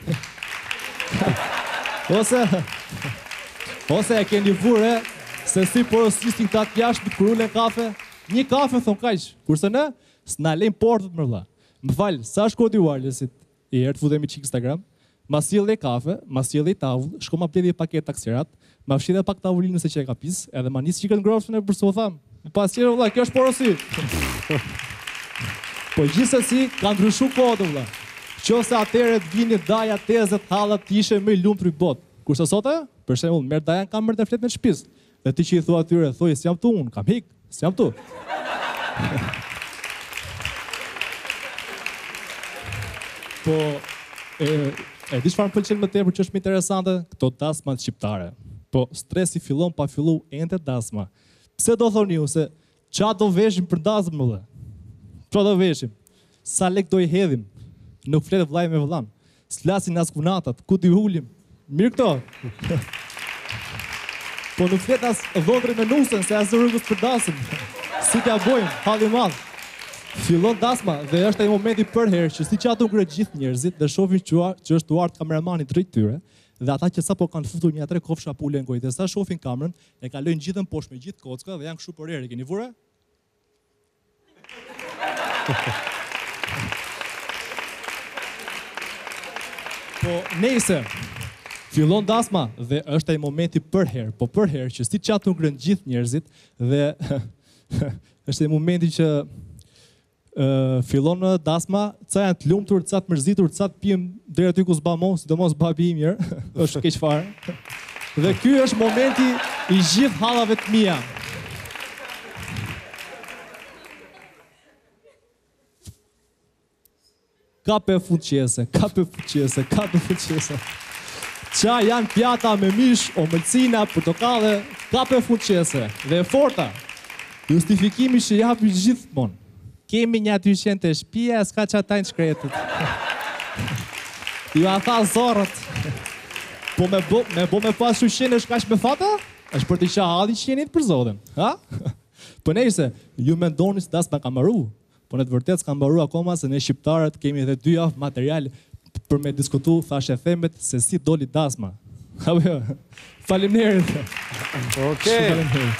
Ose, ose e keni vure, se si porosistin këta të jashtë, kur ule kafe, një kafe, thon kaq, kurse ne, s'na lejmë portët më vëlla. Më falë, sa është kodi wirelessit, i herë të futemi që Instagram, ma sjell dhe kafe, ma sjell dhe tavull, shko ma pledhi paket taksirat, ma fshi dhe pak tavullin nëse që e ka pis, edhe ma nisë qikën ngroftën e përso tham. Pas qërë, vëlla, kjo është porosi. Po gjithsesi, ka ndryshu kodë, vëlla. Qose atere të vini daja, tezet, hallat, të ishe me lumë të rybot. Kurse sote, për shembull, merr daja në kamerë të flet me shtëpis. Dhe ti që i thua atyre, thuj, s'jam tu unë, kam hik, s'jam tu. Po, e, e di çfarë më pëlqen më tepër që është më interesante, këto dasmat shqiptare. Po, stresi fillon pa fillu ende dasma. Pse do thoni ju se qa do veshim për dasmë, më dhe? Qa do veshim? Sa lek do i hedhim? Nuk fletë vllai me vllan. S'lasin as kunatat, ku t'i hulim. Mirë këto. Po nuk flet as dhondri me nusën, se as rrugës për dasëm. Si t'ja bojmë, halli madh. Fillon dasma dhe është ai momenti përherë që siç ato ngre gjithë njerëzit dhe shohin që është Duart kameramani drejt tyre, dhe ata që sapo kanë futur një tre kofsha pule në gojë, dhe sa shohin kamerën, e kalojnë gjithën poshtë me gjithë kocka dhe janë kështu për erë, keni vure? Po nejse, fillon dasma dhe është ai momenti përherë, po përherë që siç ato ngren gjithë njerëzit dhe është ai momenti që uh, fillon në dasma, ca janë të lumtur, ca të mërzitur, ca të pijmë deri aty ku s'ba mo, sidomos babi i mirë, është keq fare. Dhe ky është momenti i gjithë hallave të mia. Kape fuqese, kape fuqese, kape fuqese. Qa janë pjata me mish, omëlcina, portokale, kape fuqese dhe e forta. Justifikimi që japi gjithmonë. Kemi një dyqen të shtëpia, s'ka që atajnë shkretët. Ju a tha zorët. Po me bo me, bo me pas shushen është kash me fata? është për t'i qa halli qenit për zotin. Ha? Po nejse, ju me ndoni se das me kam maru. Po në të vërtet s'kam mbaru akoma se ne shqiptarët kemi edhe dy javë material për me diskutu thashe themet se si doli dasma. Faleminderit. Okej.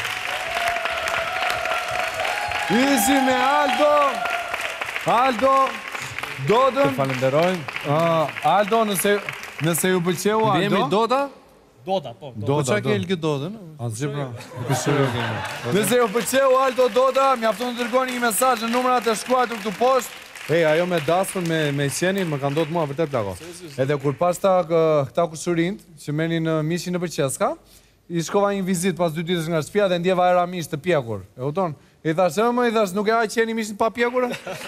Izi me Aldo. Aldo. Dodën. Falenderojmë. Uh, Aldo, nëse, nëse ju pëlqeu Aldo. Jemi Doda? Doda, po. Doda, po qa ke Elgi Dodën? Asgjë pra. Nëse ju pëlqeu Aldo Doda, mjafton të dërgoni një mesazh në numrat e shkruar këtu poshtë. Ej, ajo me dasmën, me me qenin, më ka ndodhur mua vërtet plako. Edhe kur pasta këta kushurinë që merrnin mishin nëpër qeska, i shkova një vizitë pas dy ditësh nga shtëpia dhe ndjeva era mish të pjekur. E kupton? I thash, "Më, i thash, nuk e ha qeni mishin pa pjekur?"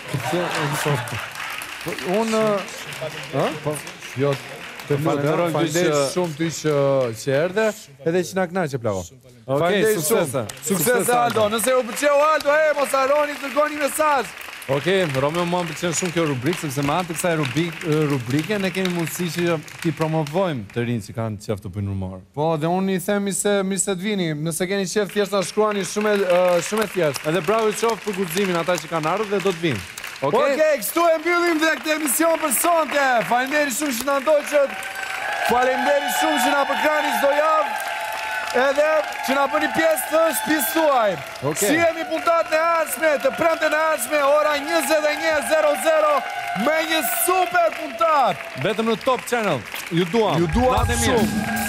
Unë, ë? Po, jo. Të falenderojmë shumë ty që që erdhe, edhe që na kënaqe plako. Okej, suksese. Suksese Aldo. Nëse u pëlqeu Aldo, e mos harroni të dërgoni mesazh. Okej, Romeo mua më pëlqen shumë kjo rubrikë, sepse me anë të kësaj rubrike ne kemi mundësi që ti promovojmë të rinj që kanë qef të bëjnë humor. Po, dhe unë i themi se mirë se të vini. Nëse keni qef thjesht na shkruani shumë shumë thjesht. Edhe bravo i qoftë për guximin ata që kanë ardhur dhe do të vinë. Okej, okay. okay, kështu e mbyllim dhe këtë emision për sonte. Faleminderit shumë që na ndoqët. Faleminderit shumë që na përkrani çdo javë. Edhe që na bëni pjesë të shtëpisë tuaj. Okay. Si jemi puntat në ardhshme, të premten e ardhshme, ora njëzet e një e zero me një super puntat. Vetëm në Top Channel. Ju duam. Ju duam shumë.